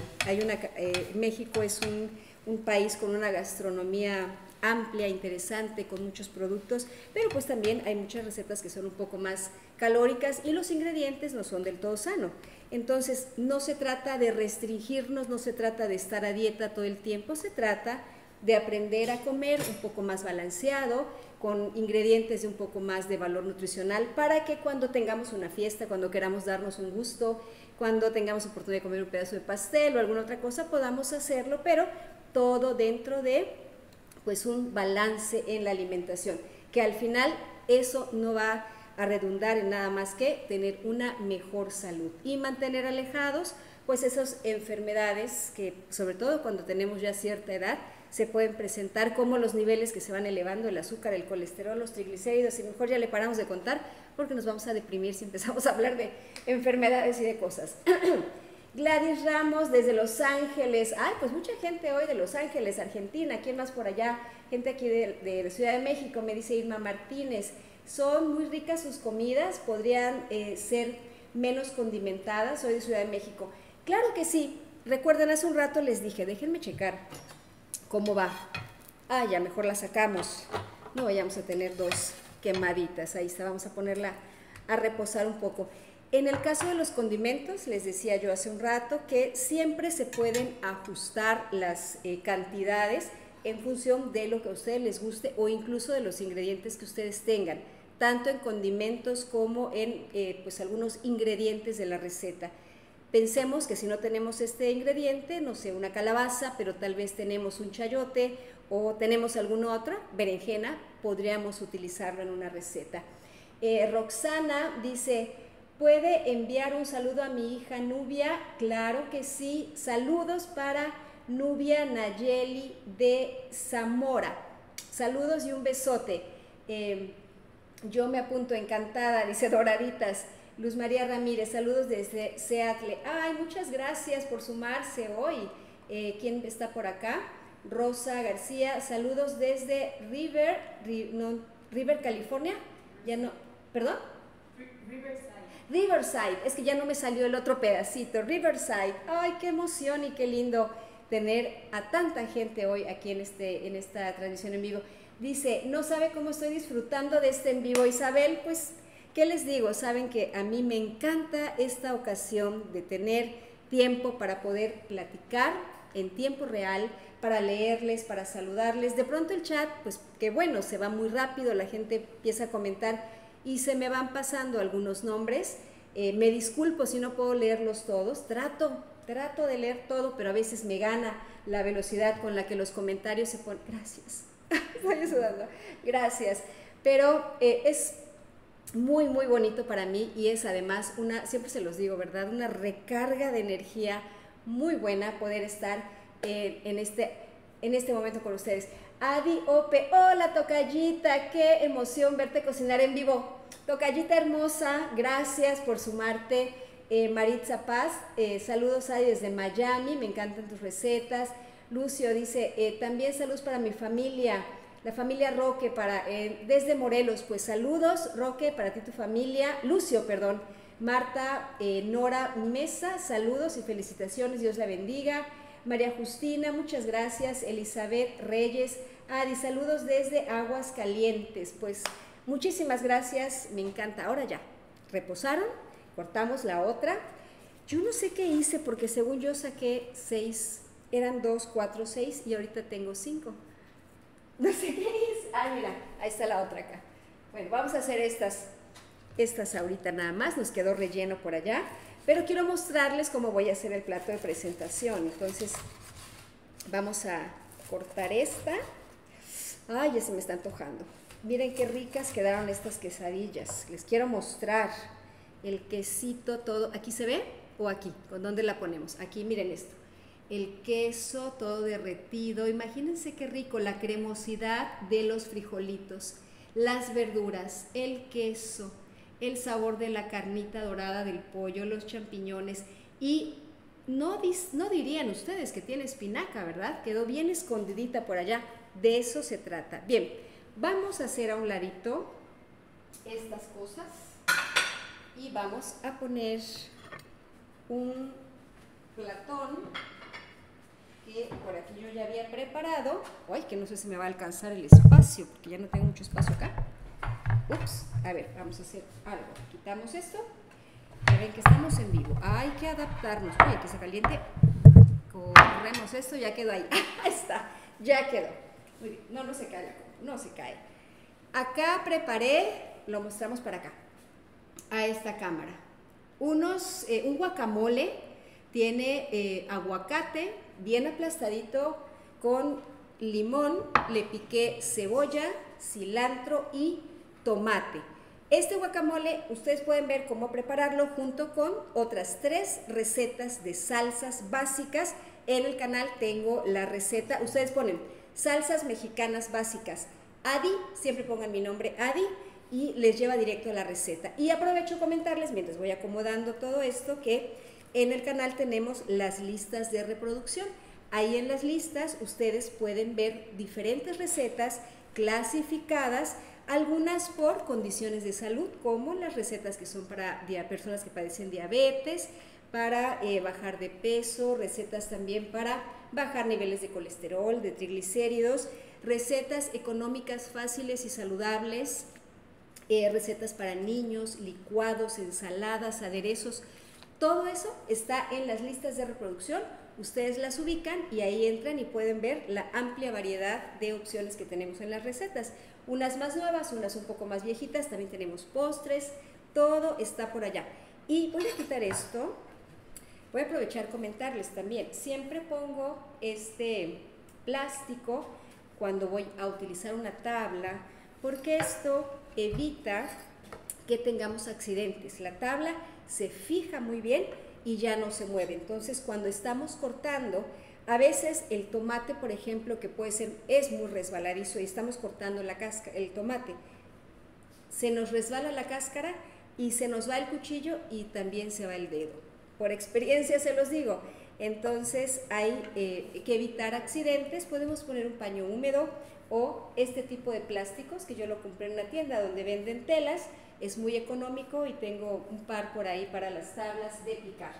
México es un país con una gastronomía amplia, interesante, con muchos productos, pero pues también hay muchas recetas que son un poco más calóricas y los ingredientes no son del todo sanos. Entonces, no se trata de restringirnos, no se trata de estar a dieta todo el tiempo, se trata de aprender a comer un poco más balanceado, con ingredientes de un poco más de valor nutricional, para que cuando tengamos una fiesta, cuando queramos darnos un gusto, cuando tengamos oportunidad de comer un pedazo de pastel o alguna otra cosa, podamos hacerlo, pero todo dentro de pues un balance en la alimentación, que al final eso no va a redundar en nada más que tener una mejor salud y mantener alejados pues esas enfermedades que sobre todo cuando tenemos ya cierta edad se pueden presentar, como los niveles que se van elevando, el azúcar, el colesterol, los triglicéridos, y mejor ya le paramos de contar porque nos vamos a deprimir si empezamos a hablar de enfermedades y de cosas. Gladys Ramos desde Los Ángeles, ay, pues mucha gente hoy de Los Ángeles, Argentina, ¿quién más por allá? Gente aquí de Ciudad de México, me dice Irma Martínez, son muy ricas sus comidas, podrían ser menos condimentadas, soy de Ciudad de México. Claro que sí, recuerden, hace un rato les dije, déjenme checar cómo va. Ah, ya mejor la sacamos, no vayamos a tener dos quemaditas, ahí está, vamos a ponerla a reposar un poco. En el caso de los condimentos, les decía yo hace un rato que siempre se pueden ajustar las cantidades en función de lo que a ustedes les guste o incluso de los ingredientes que ustedes tengan, tanto en condimentos como en pues algunos ingredientes de la receta. Pensemos que si no tenemos este ingrediente, no sé, una calabaza, pero tal vez tenemos un chayote o tenemos alguna otra, berenjena, podríamos utilizarlo en una receta. Roxana dice, ¿puede enviar un saludo a mi hija Nubia? Claro que sí. Saludos para Nubia Nayeli de Zamora. Saludos y un besote. Yo me apunto, encantada, dice Doraditas. Luz María Ramírez, saludos desde Seattle. Ay, muchas gracias por sumarse hoy. ¿Quién está por acá? Rosa García, saludos desde River, California. Ya no, ¿perdón? Riverside, es que ya no me salió el otro pedacito, Riverside. Ay, qué emoción y qué lindo tener a tanta gente hoy aquí en esta transmisión en vivo. Dice, no sabe cómo estoy disfrutando de este en vivo, Isabel. Pues, ¿qué les digo? Saben que a mí me encanta esta ocasión de tener tiempo para poder platicar en tiempo real, para leerles, para saludarles. De pronto el chat, pues que bueno, se va muy rápido, la gente empieza a comentar y se me van pasando algunos nombres. Me disculpo si no puedo leerlos todos, trato de leer todo, pero a veces me gana la velocidad con la que los comentarios se ponen. Gracias, estoy sudando, gracias, pero es muy muy bonito para mí y es además siempre se los digo, ¿verdad? Una recarga de energía muy buena poder estar en este momento con ustedes. Adi Ope, hola tocallita, qué emoción verte cocinar en vivo. Tocallita hermosa, gracias por sumarte. Maritza Paz, saludos Adi desde Miami, me encantan tus recetas. Lucio dice, también saludos para mi familia, la familia Roque, desde Morelos. Pues saludos Roque, para ti tu familia. Lucio, perdón. Marta Nora Mesa, saludos y felicitaciones, Dios la bendiga. María Justina, muchas gracias. Elizabeth Reyes, Adi, saludos desde Aguascalientes. Pues muchísimas gracias, me encanta. Ahora ya, reposaron, cortamos la otra. Yo no sé qué hice porque según yo saqué 6 eran 2, 4, 6 y ahorita tengo 5. No sé qué es. Ah, mira, ahí está la otra acá. Bueno, vamos a hacer estas ahorita nada más, nos quedó relleno por allá, pero quiero mostrarles cómo voy a hacer el plato de presentación. Entonces, vamos a cortar esta. Ay, ya se me está antojando. Miren qué ricas quedaron estas quesadillas. Les quiero mostrar el quesito todo. ¿Aquí se ve? ¿O aquí? ¿Con dónde la ponemos? Aquí, miren esto. El queso todo derretido. Imagínense qué rico, la cremosidad de los frijolitos, las verduras, el queso, el sabor de la carnita dorada del pollo, los champiñones. Y no dirían ustedes que tiene espinaca, ¿verdad? Quedó bien escondidita por allá. De eso se trata. Bien, vamos a hacer a un ladito estas cosas y vamos a poner un platón que por aquí yo ya había preparado. Ay, que no sé si me va a alcanzar el espacio, porque ya no tengo mucho espacio acá. Ups, a ver, vamos a hacer algo. Quitamos esto. Ya ven que estamos en vivo. Hay que adaptarnos. Oye, que se caliente. Corremos esto, ya quedó ahí. Ahí está, ya quedó. Muy bien, no se cae, no se cae. Acá preparé, lo mostramos para acá, a esta cámara. Un guacamole, tiene aguacate bien aplastadito con limón, le piqué cebolla, cilantro y tomate. Este guacamole ustedes pueden ver cómo prepararlo junto con otras 3 recetas de salsas básicas. En el canal tengo la receta, ustedes ponen salsas mexicanas básicas Adi, siempre pongan mi nombre Adi y les lleva directo a la receta. Y aprovecho a comentarles, mientras voy acomodando todo esto, que en el canal tenemos las listas de reproducción. Ahí en las listas ustedes pueden ver diferentes recetas clasificadas, algunas por condiciones de salud, como las recetas que son para personas que padecen diabetes, para bajar de peso, recetas también para bajar niveles de colesterol, de triglicéridos, recetas económicas fáciles y saludables, recetas para niños, licuados, ensaladas, aderezos. Todo eso está en las listas de reproducción. Ustedes las ubican y ahí entran y pueden ver la amplia variedad de opciones que tenemos en las recetas. Unas más nuevas, unas un poco más viejitas, también tenemos postres, todo está por allá. Y voy a quitar esto, voy a aprovechar comentarles también, siempre pongo este plástico cuando voy a utilizar una tabla, porque esto evita que tengamos accidentes. La tabla se fija muy bien y ya no se mueve. Entonces, cuando estamos cortando, a veces el tomate, por ejemplo, que puede ser, es muy resbaladizo y estamos cortando el tomate, se nos resbala la cáscara y se nos va el cuchillo y también se va el dedo. Por experiencia se los digo. Entonces, hay que evitar accidentes. Podemos poner un paño húmedo o este tipo de plásticos que yo lo compré en una tienda donde venden telas. Es muy económico y tengo un par por ahí para las tablas de picar.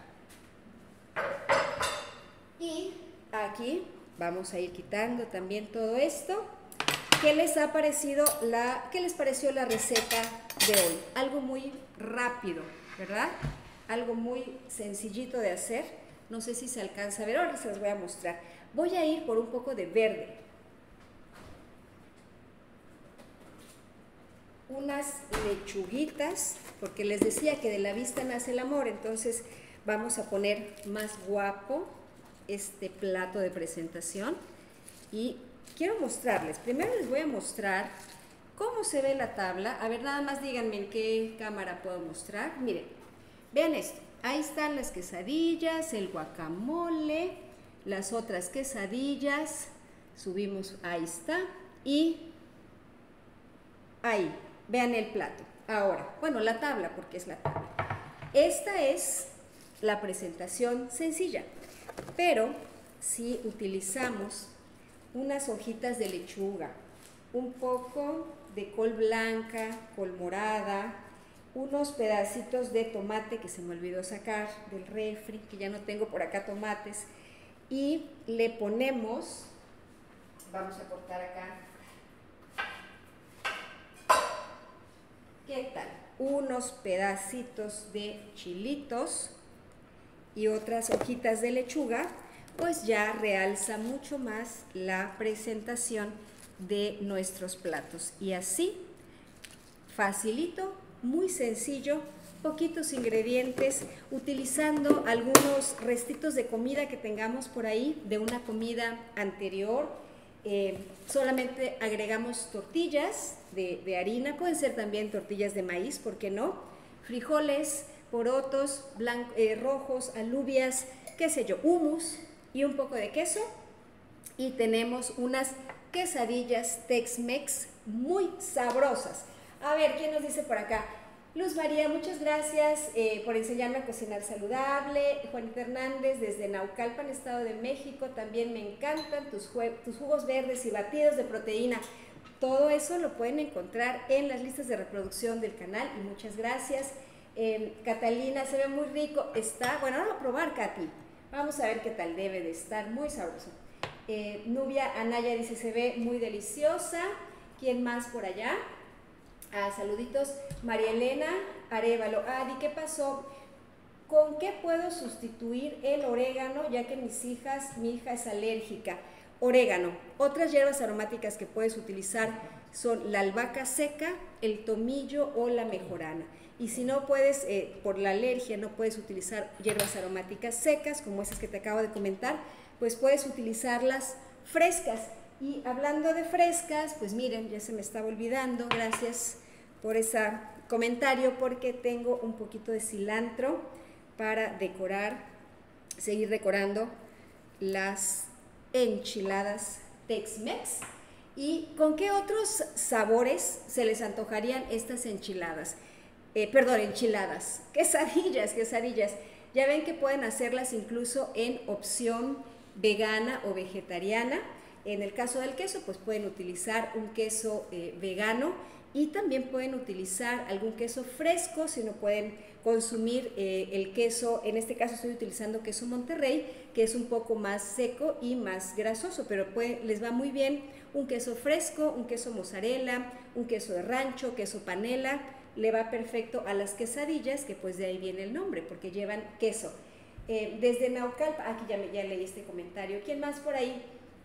Y aquí vamos a ir quitando también todo esto. ¿Qué les pareció la receta de hoy? Algo muy rápido, ¿verdad? Algo muy sencillito de hacer. No sé si se alcanza a ver, ahora se los voy a mostrar. Voy a ir por un poco de verde. Unas lechuguitas, porque les decía que de la vista nace el amor, entonces vamos a poner más guapo este plato de presentación. Y quiero mostrarles, primero les voy a mostrar cómo se ve la tabla. A ver, nada más díganme en qué cámara puedo mostrar. Miren, vean esto, ahí están las quesadillas, el guacamole, las otras quesadillas, subimos, ahí está, y ahí. Vean el plato. Ahora, bueno, la tabla, porque es la tabla. Esta es la presentación sencilla, pero si utilizamos unas hojitas de lechuga, un poco de col blanca, col morada, unos pedacitos de tomate que se me olvidó sacar del refri, que ya no tengo por acá tomates, y le ponemos, vamos a cortar acá, ¿qué tal? Unos pedacitos de chilitos y otras hojitas de lechuga. pues ya realza mucho más la presentación de nuestros platos. Y así, facilito, muy sencillo, poquitos ingredientes, utilizando algunos restitos de comida que tengamos por ahí, de una comida anterior. Solamente agregamos tortillas de harina, pueden ser también tortillas de maíz, ¿por qué no? Frijoles, porotos, rojos, alubias, qué sé yo, hummus y un poco de queso. Y tenemos unas quesadillas Tex-Mex muy sabrosas. A ver, ¿quién nos dice por acá? Luz María, muchas gracias por enseñarme a cocinar saludable. Juanita Hernández, desde Naucalpan, Estado de México, también me encantan tus jugos verdes y batidos de proteína. Todo eso lo pueden encontrar en las listas de reproducción del canal y muchas gracias. Catalina, se ve muy rico. Está, bueno, ahora vamos a probar, Katy. Vamos a ver qué tal, debe de estar muy sabroso. Nubia Anaya dice, se ve muy deliciosa. ¿Quién más por allá? Saluditos. María Elena Arevalo, Adi, ¿qué pasó? ¿Con qué puedo sustituir el orégano ya que mi hija es alérgica? Orégano. Otras hierbas aromáticas que puedes utilizar son la albahaca seca, el tomillo o la mejorana. Y si no puedes, por la alergia, no puedes utilizar hierbas aromáticas secas, como esas que te acabo de comentar, pues puedes utilizarlas frescas. Y hablando de frescas, pues miren, ya se me estaba olvidando, gracias por ese comentario, porque tengo un poquito de cilantro para decorar, seguir decorando las enchiladas Tex-Mex. ¿Y con qué otros sabores se les antojarían estas enchiladas? Enchiladas, quesadillas. Ya ven que pueden hacerlas incluso en opción vegana o vegetariana. En el caso del queso, pues pueden utilizar un queso vegano y también pueden utilizar algún queso fresco si no pueden consumir el queso. En este caso estoy utilizando queso Monterrey, que es un poco más seco y más grasoso, pero les va muy bien un queso fresco, un queso mozzarella, un queso de rancho, queso panela. Le va perfecto a las quesadillas, que pues de ahí viene el nombre, porque llevan queso. Desde Naucalpan, aquí ya leí este comentario. ¿Quién más por ahí?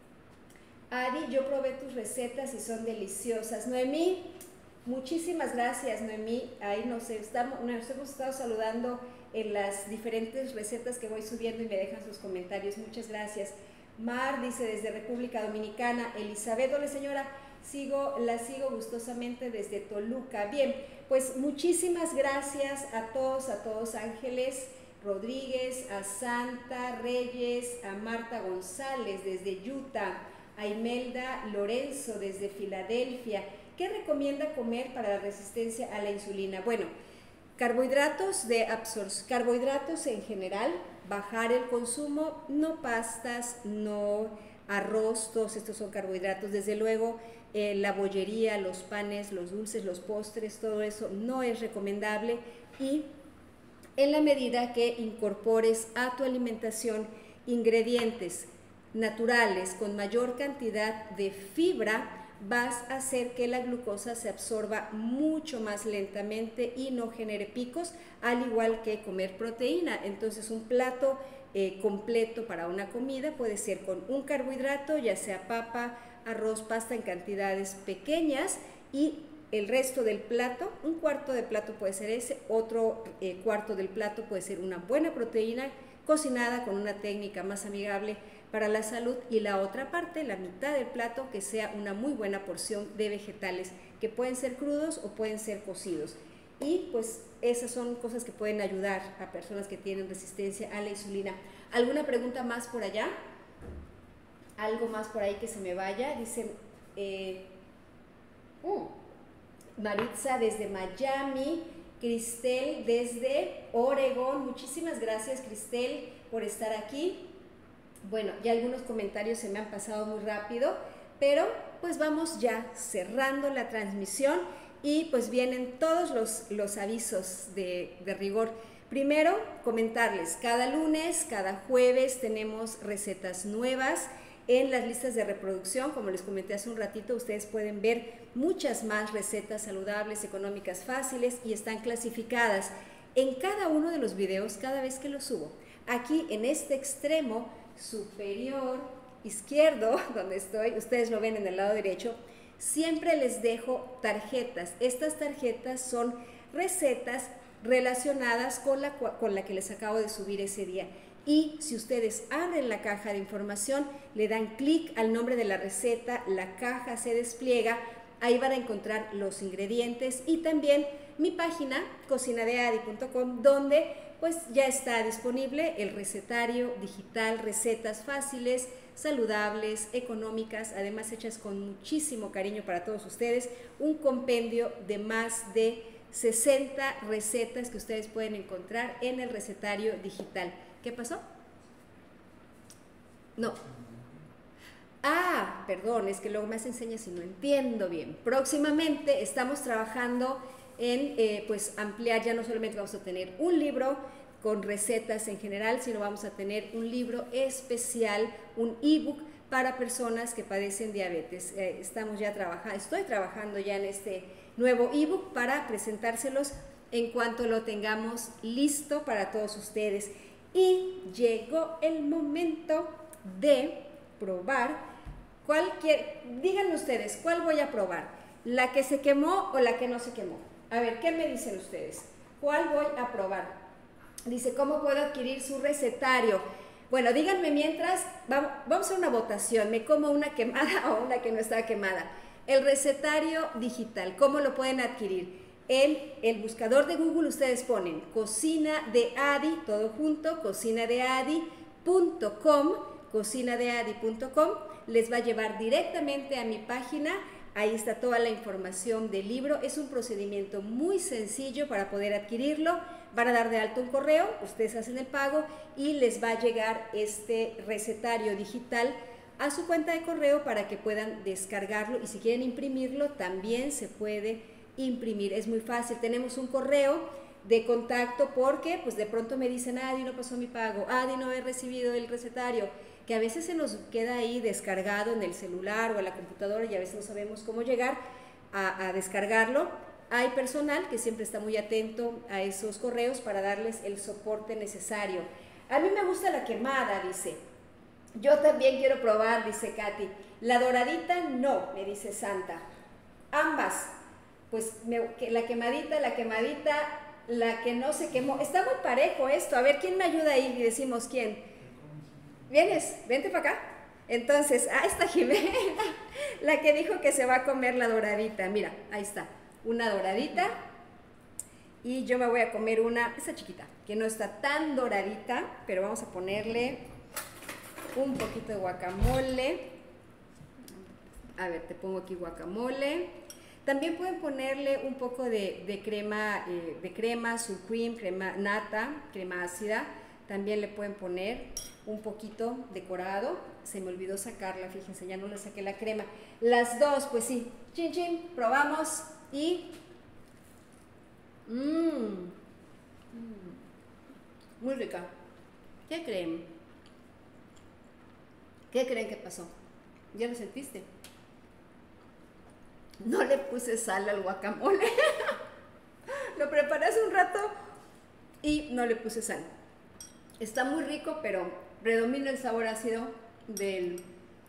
Adi, yo probé tus recetas y son deliciosas. Noemí, muchísimas gracias, Noemí. Ahí nos hemos estado saludando en las diferentes recetas que voy subiendo y me dejan sus comentarios. Muchas gracias. Mar dice desde República Dominicana. Elizabeth, hola señora, la sigo gustosamente desde Toluca. Bien, pues muchísimas gracias a todos, Ángeles Rodríguez, a Santa Reyes, a Marta González desde Utah, a Imelda Lorenzo desde Filadelfia. ¿Qué recomienda comer para la resistencia a la insulina? Bueno, carbohidratos carbohidratos en general, bajar el consumo, no pastas, no arroz, todos estos son carbohidratos. Desde luego, la bollería, los panes, los dulces, los postres, todo eso no es recomendable. Y en la medida que incorpores a tu alimentación ingredientes naturales con mayor cantidad de fibra, vas a hacer que la glucosa se absorba mucho más lentamente y no genere picos, al igual que comer proteína. Entonces un plato completo para una comida puede ser con un carbohidrato, ya sea papa, arroz, pasta en cantidades pequeñas, y el resto del plato, un cuarto de plato puede ser ese, otro cuarto del plato puede ser una buena proteína cocinada con una técnica más amigable para la salud, y la otra parte, la mitad del plato, que sea una muy buena porción de vegetales que pueden ser crudos o pueden ser cocidos. Y pues esas son cosas que pueden ayudar a personas que tienen resistencia a la insulina. ¿Alguna pregunta más por allá? ¿Algo más por ahí que se me vaya? Dicen Maritza desde Miami, Cristel desde Oregón. Muchísimas gracias, Cristel, por estar aquí. Bueno, ya algunos comentarios se me han pasado muy rápido, pero pues vamos ya cerrando la transmisión y pues vienen todos los avisos de rigor. Primero, comentarles, cada lunes, cada jueves tenemos recetas nuevas en las listas de reproducción. Como les comenté hace un ratito, ustedes pueden ver muchas más recetas saludables, económicas, fáciles, y están clasificadas en cada uno de los videos cada vez que los subo. Aquí en este extremo superior izquierdo, donde estoy, ustedes lo ven en el lado derecho, siempre les dejo tarjetas. Estas tarjetas son recetas relacionadas con la que les acabo de subir ese día. Y si ustedes abren la caja de información, le dan clic al nombre de la receta, la caja se despliega, ahí van a encontrar los ingredientes y también mi página cocinadeadi.com, donde pues ya está disponible el recetario digital, recetas fáciles, saludables, económicas, además hechas con muchísimo cariño para todos ustedes, un compendio de más de 60 recetas que ustedes pueden encontrar en el recetario digital. ¿Qué pasó? No. Ah, perdón, es que luego me enseñas si no entiendo bien. Próximamente estamos trabajando en pues ampliar, ya no solamente vamos a tener un libro con recetas en general, sino vamos a tener un libro especial, un ebook para personas que padecen diabetes. Estoy trabajando ya en este nuevo ebook para presentárselos en cuanto lo tengamos listo para todos ustedes. Y llegó el momento de probar díganme ustedes, ¿cuál voy a probar? ¿La que se quemó o la que no se quemó? A ver, ¿qué me dicen ustedes? ¿Cuál voy a probar? Dice, ¿cómo puedo adquirir su recetario? Bueno, díganme mientras, vamos a hacer una votación, ¿me como una quemada o una que no está quemada? El recetario digital, ¿cómo lo pueden adquirir? En el buscador de Google ustedes ponen Cocina de Adi, todo junto, cocinadeadi.com, les va a llevar directamente a mi página. Ahí está toda la información del libro. Es un procedimiento muy sencillo para poder adquirirlo. Van a dar de alta un correo, ustedes hacen el pago y les va a llegar este recetario digital a su cuenta de correo para que puedan descargarlo, y si quieren imprimirlo también se puede imprimir. Es muy fácil. Tenemos un correo de contacto porque pues de pronto me dicen, Adi, no pasó mi pago, Adi, no he recibido el recetario, que a veces se nos queda ahí descargado en el celular o en la computadora y a veces no sabemos cómo llegar a descargarlo. Hay personal que siempre está muy atento a esos correos para darles el soporte necesario. A mí me gusta la quemada, dice. Yo también quiero probar, dice Katy. La doradita no, me dice Santa. Ambas, pues la quemadita, la que no se quemó. Está muy parejo esto. A ver, ¿quién me ayuda ahí? Y decimos, ¿quién? ¿Vienes? Vente para acá. Entonces, está Jimena, la que dijo que se va a comer la doradita. Mira, ahí está, una doradita. Y yo me voy a comer esa chiquita, que no está tan doradita, pero vamos a ponerle un poquito de guacamole. A ver, te pongo aquí guacamole. También pueden ponerle un poco de crema, Supreme, crema nata, crema ácida. También le pueden poner un poquito decorado. Se me olvidó sacarla, fíjense, ya no le saqué la crema. Las dos, pues sí, chin chin, probamos y... muy rica. ¿Qué creen? ¿Qué creen que pasó? ¿Ya lo sentiste? No le puse sal al guacamole. Lo preparé hace un rato y no le puse sal. Está muy rico, pero predomina el sabor ácido del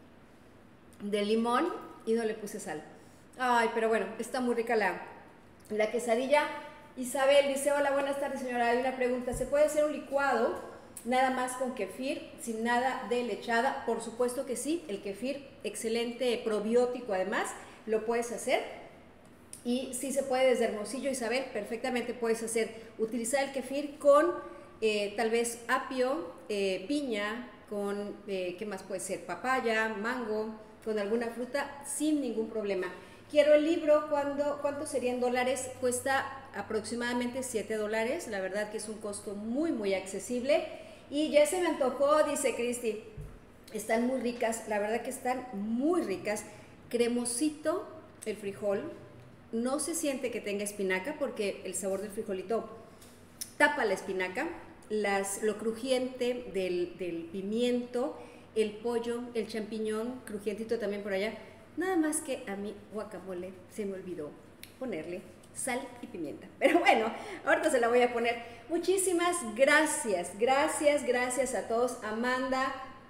limón y no le puse sal. Ay, pero bueno, está muy rica la quesadilla. Isabel dice, hola, buenas tardes señora, hay una pregunta, ¿se puede hacer un licuado nada más con kefir, sin nada de lechada? Por supuesto que sí, el kefir, excelente probiótico además, lo puedes hacer. Y sí se puede desde Hermosillo, Isabel, perfectamente puedes utilizar el kefir con tal vez apio, piña, con, ¿qué más puede ser? Papaya, mango, con alguna fruta, sin ningún problema. Quiero el libro, ¿cuánto serían dólares? Cuesta aproximadamente $7, la verdad que es un costo muy, muy accesible. Y ya se me antojó, dice Cristi, están muy ricas, la verdad que están muy ricas. Cremosito el frijol, no se siente que tenga espinaca porque el sabor del frijolito tapa la espinaca, lo crujiente del pimiento, el pollo, el champiñón, crujientito también por allá. Nada más que a mi guacamole se me olvidó ponerle sal y pimienta. Pero bueno, ahorita se la voy a poner. Muchísimas gracias, gracias a todos. Amanda,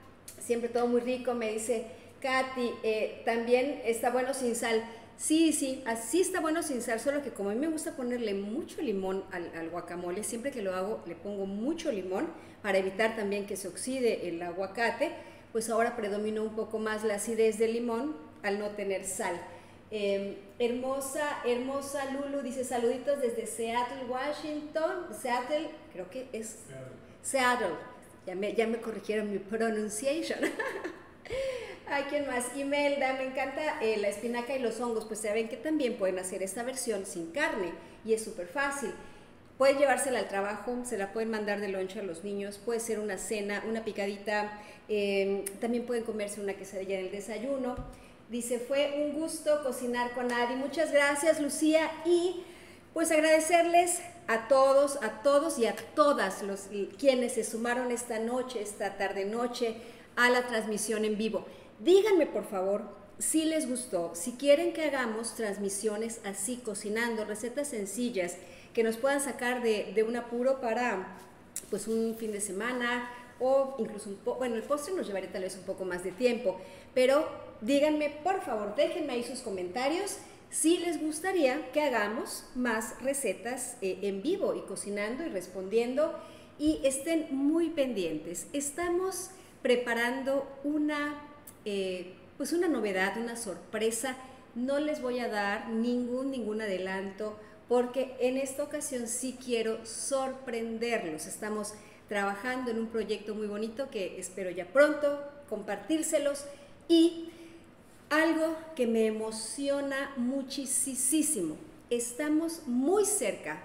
siempre todo muy rico, me dice Katy, también está bueno sin sal. Sí, sí, así está bueno sin sal, solo que como a mí me gusta ponerle mucho limón al guacamole, siempre que lo hago le pongo mucho limón para evitar también que se oxide el aguacate, pues ahora predominó un poco más la acidez del limón al no tener sal. Hermosa Lulu dice saluditos desde Seattle, Washington. Seattle, creo que es Seattle. Ya me corrigieron mi pronunciation. Ay, ¿quién más? Imelda, me encanta la espinaca y los hongos. Pues saben que también pueden hacer esta versión sin carne y es súper fácil. Pueden llevársela al trabajo, se la pueden mandar de lonche a los niños, puede ser una cena, una picadita, también pueden comerse una quesadilla en el desayuno. Dice, fue un gusto cocinar con Adi. Muchas gracias, Lucía, y pues agradecerles a todos y a todas quienes se sumaron esta noche, esta tarde-noche, a la transmisión en vivo. Díganme, por favor, si les gustó, si quieren que hagamos transmisiones así, cocinando, recetas sencillas, que nos puedan sacar de un apuro para pues un fin de semana o incluso bueno, el postre nos llevaría tal vez un poco más de tiempo, pero díganme, por favor, déjenme ahí sus comentarios si les gustaría que hagamos más recetas en vivo y cocinando y respondiendo, y estén muy pendientes. Estamos preparando pues una novedad, una sorpresa. No les voy a dar ningún adelanto porque en esta ocasión sí quiero sorprenderlos. Estamos trabajando en un proyecto muy bonito que espero ya pronto compartírselos, y algo que me emociona muchísimo. Estamos muy cerca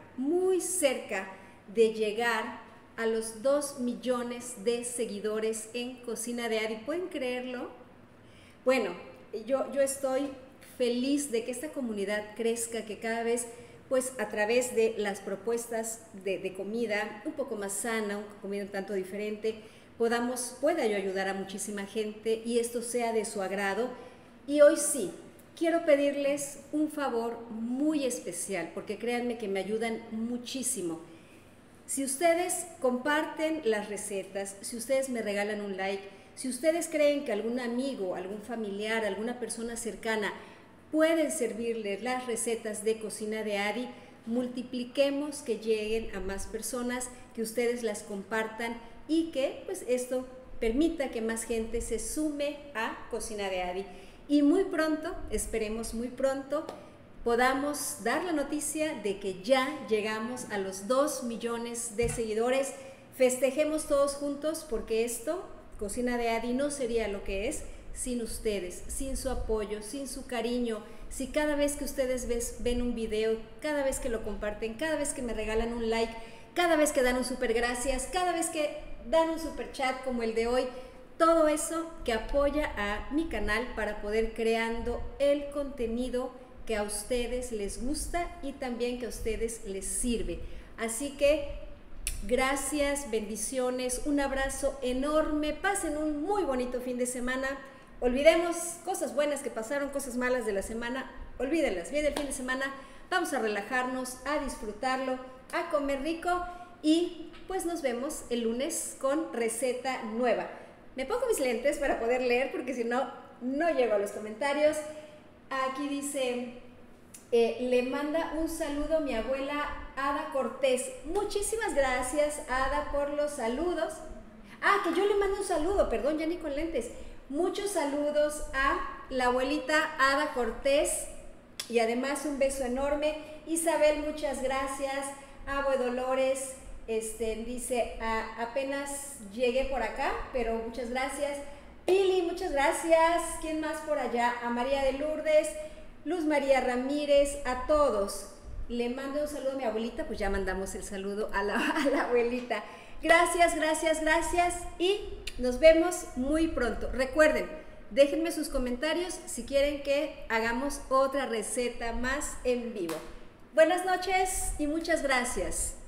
de llegar a los 2 millones de seguidores en Cocina de Adi. ¿Pueden creerlo? Bueno, yo estoy feliz de que esta comunidad crezca, que cada vez, pues a través de las propuestas de comida un poco más sana, una comida un tanto diferente, pueda yo ayudar a muchísima gente y esto sea de su agrado. Y hoy sí, quiero pedirles un favor muy especial, porque créanme que me ayudan muchísimo. Si ustedes comparten las recetas, si ustedes me regalan un like, si ustedes creen que algún amigo, algún familiar, alguna persona cercana pueden servirles las recetas de Cocina de Adi, multipliquemos que lleguen a más personas, que ustedes las compartan y que pues esto permita que más gente se sume a Cocina de Adi. Y muy pronto, esperemos muy pronto, podamos dar la noticia de que ya llegamos a los 2 millones de seguidores. Festejemos todos juntos, porque esto, Cocina de Adi, no sería lo que es sin ustedes, sin su apoyo, sin su cariño. Si cada vez que ustedes ven un video, cada vez que lo comparten, cada vez que me regalan un like, cada vez que dan un super gracias, cada vez que dan un super chat como el de hoy, todo eso que apoya a mi canal para poder creando el contenido que a ustedes les gusta y también que a ustedes les sirve. Así que gracias, bendiciones, un abrazo enorme, pasen un muy bonito fin de semana. Olvidemos cosas buenas que pasaron, cosas malas de la semana, olvídenlas. Viene el fin de semana, vamos a relajarnos, a disfrutarlo, a comer rico, y pues nos vemos el lunes con receta nueva. Me pongo mis lentes para poder leer, porque si no, no llego a los comentarios. Aquí dice, le manda un saludo mi abuela Ada Cortés. Muchísimas gracias, Ada, por los saludos. Ah, que yo le mando un saludo, perdón, ya ni con lentes. Muchos saludos a la abuelita Ada Cortés y además un beso enorme. Isabel, muchas gracias. Abue Dolores, dice, apenas llegué por acá, pero muchas gracias. Pili, muchas gracias. ¿Quién más por allá? A María de Lourdes, Luz María Ramírez, a todos. Le mando un saludo a mi abuelita, pues ya mandamos el saludo a la abuelita. Gracias, gracias, gracias, y nos vemos muy pronto. Recuerden, déjenme sus comentarios si quieren que hagamos otra receta más en vivo. Buenas noches y muchas gracias.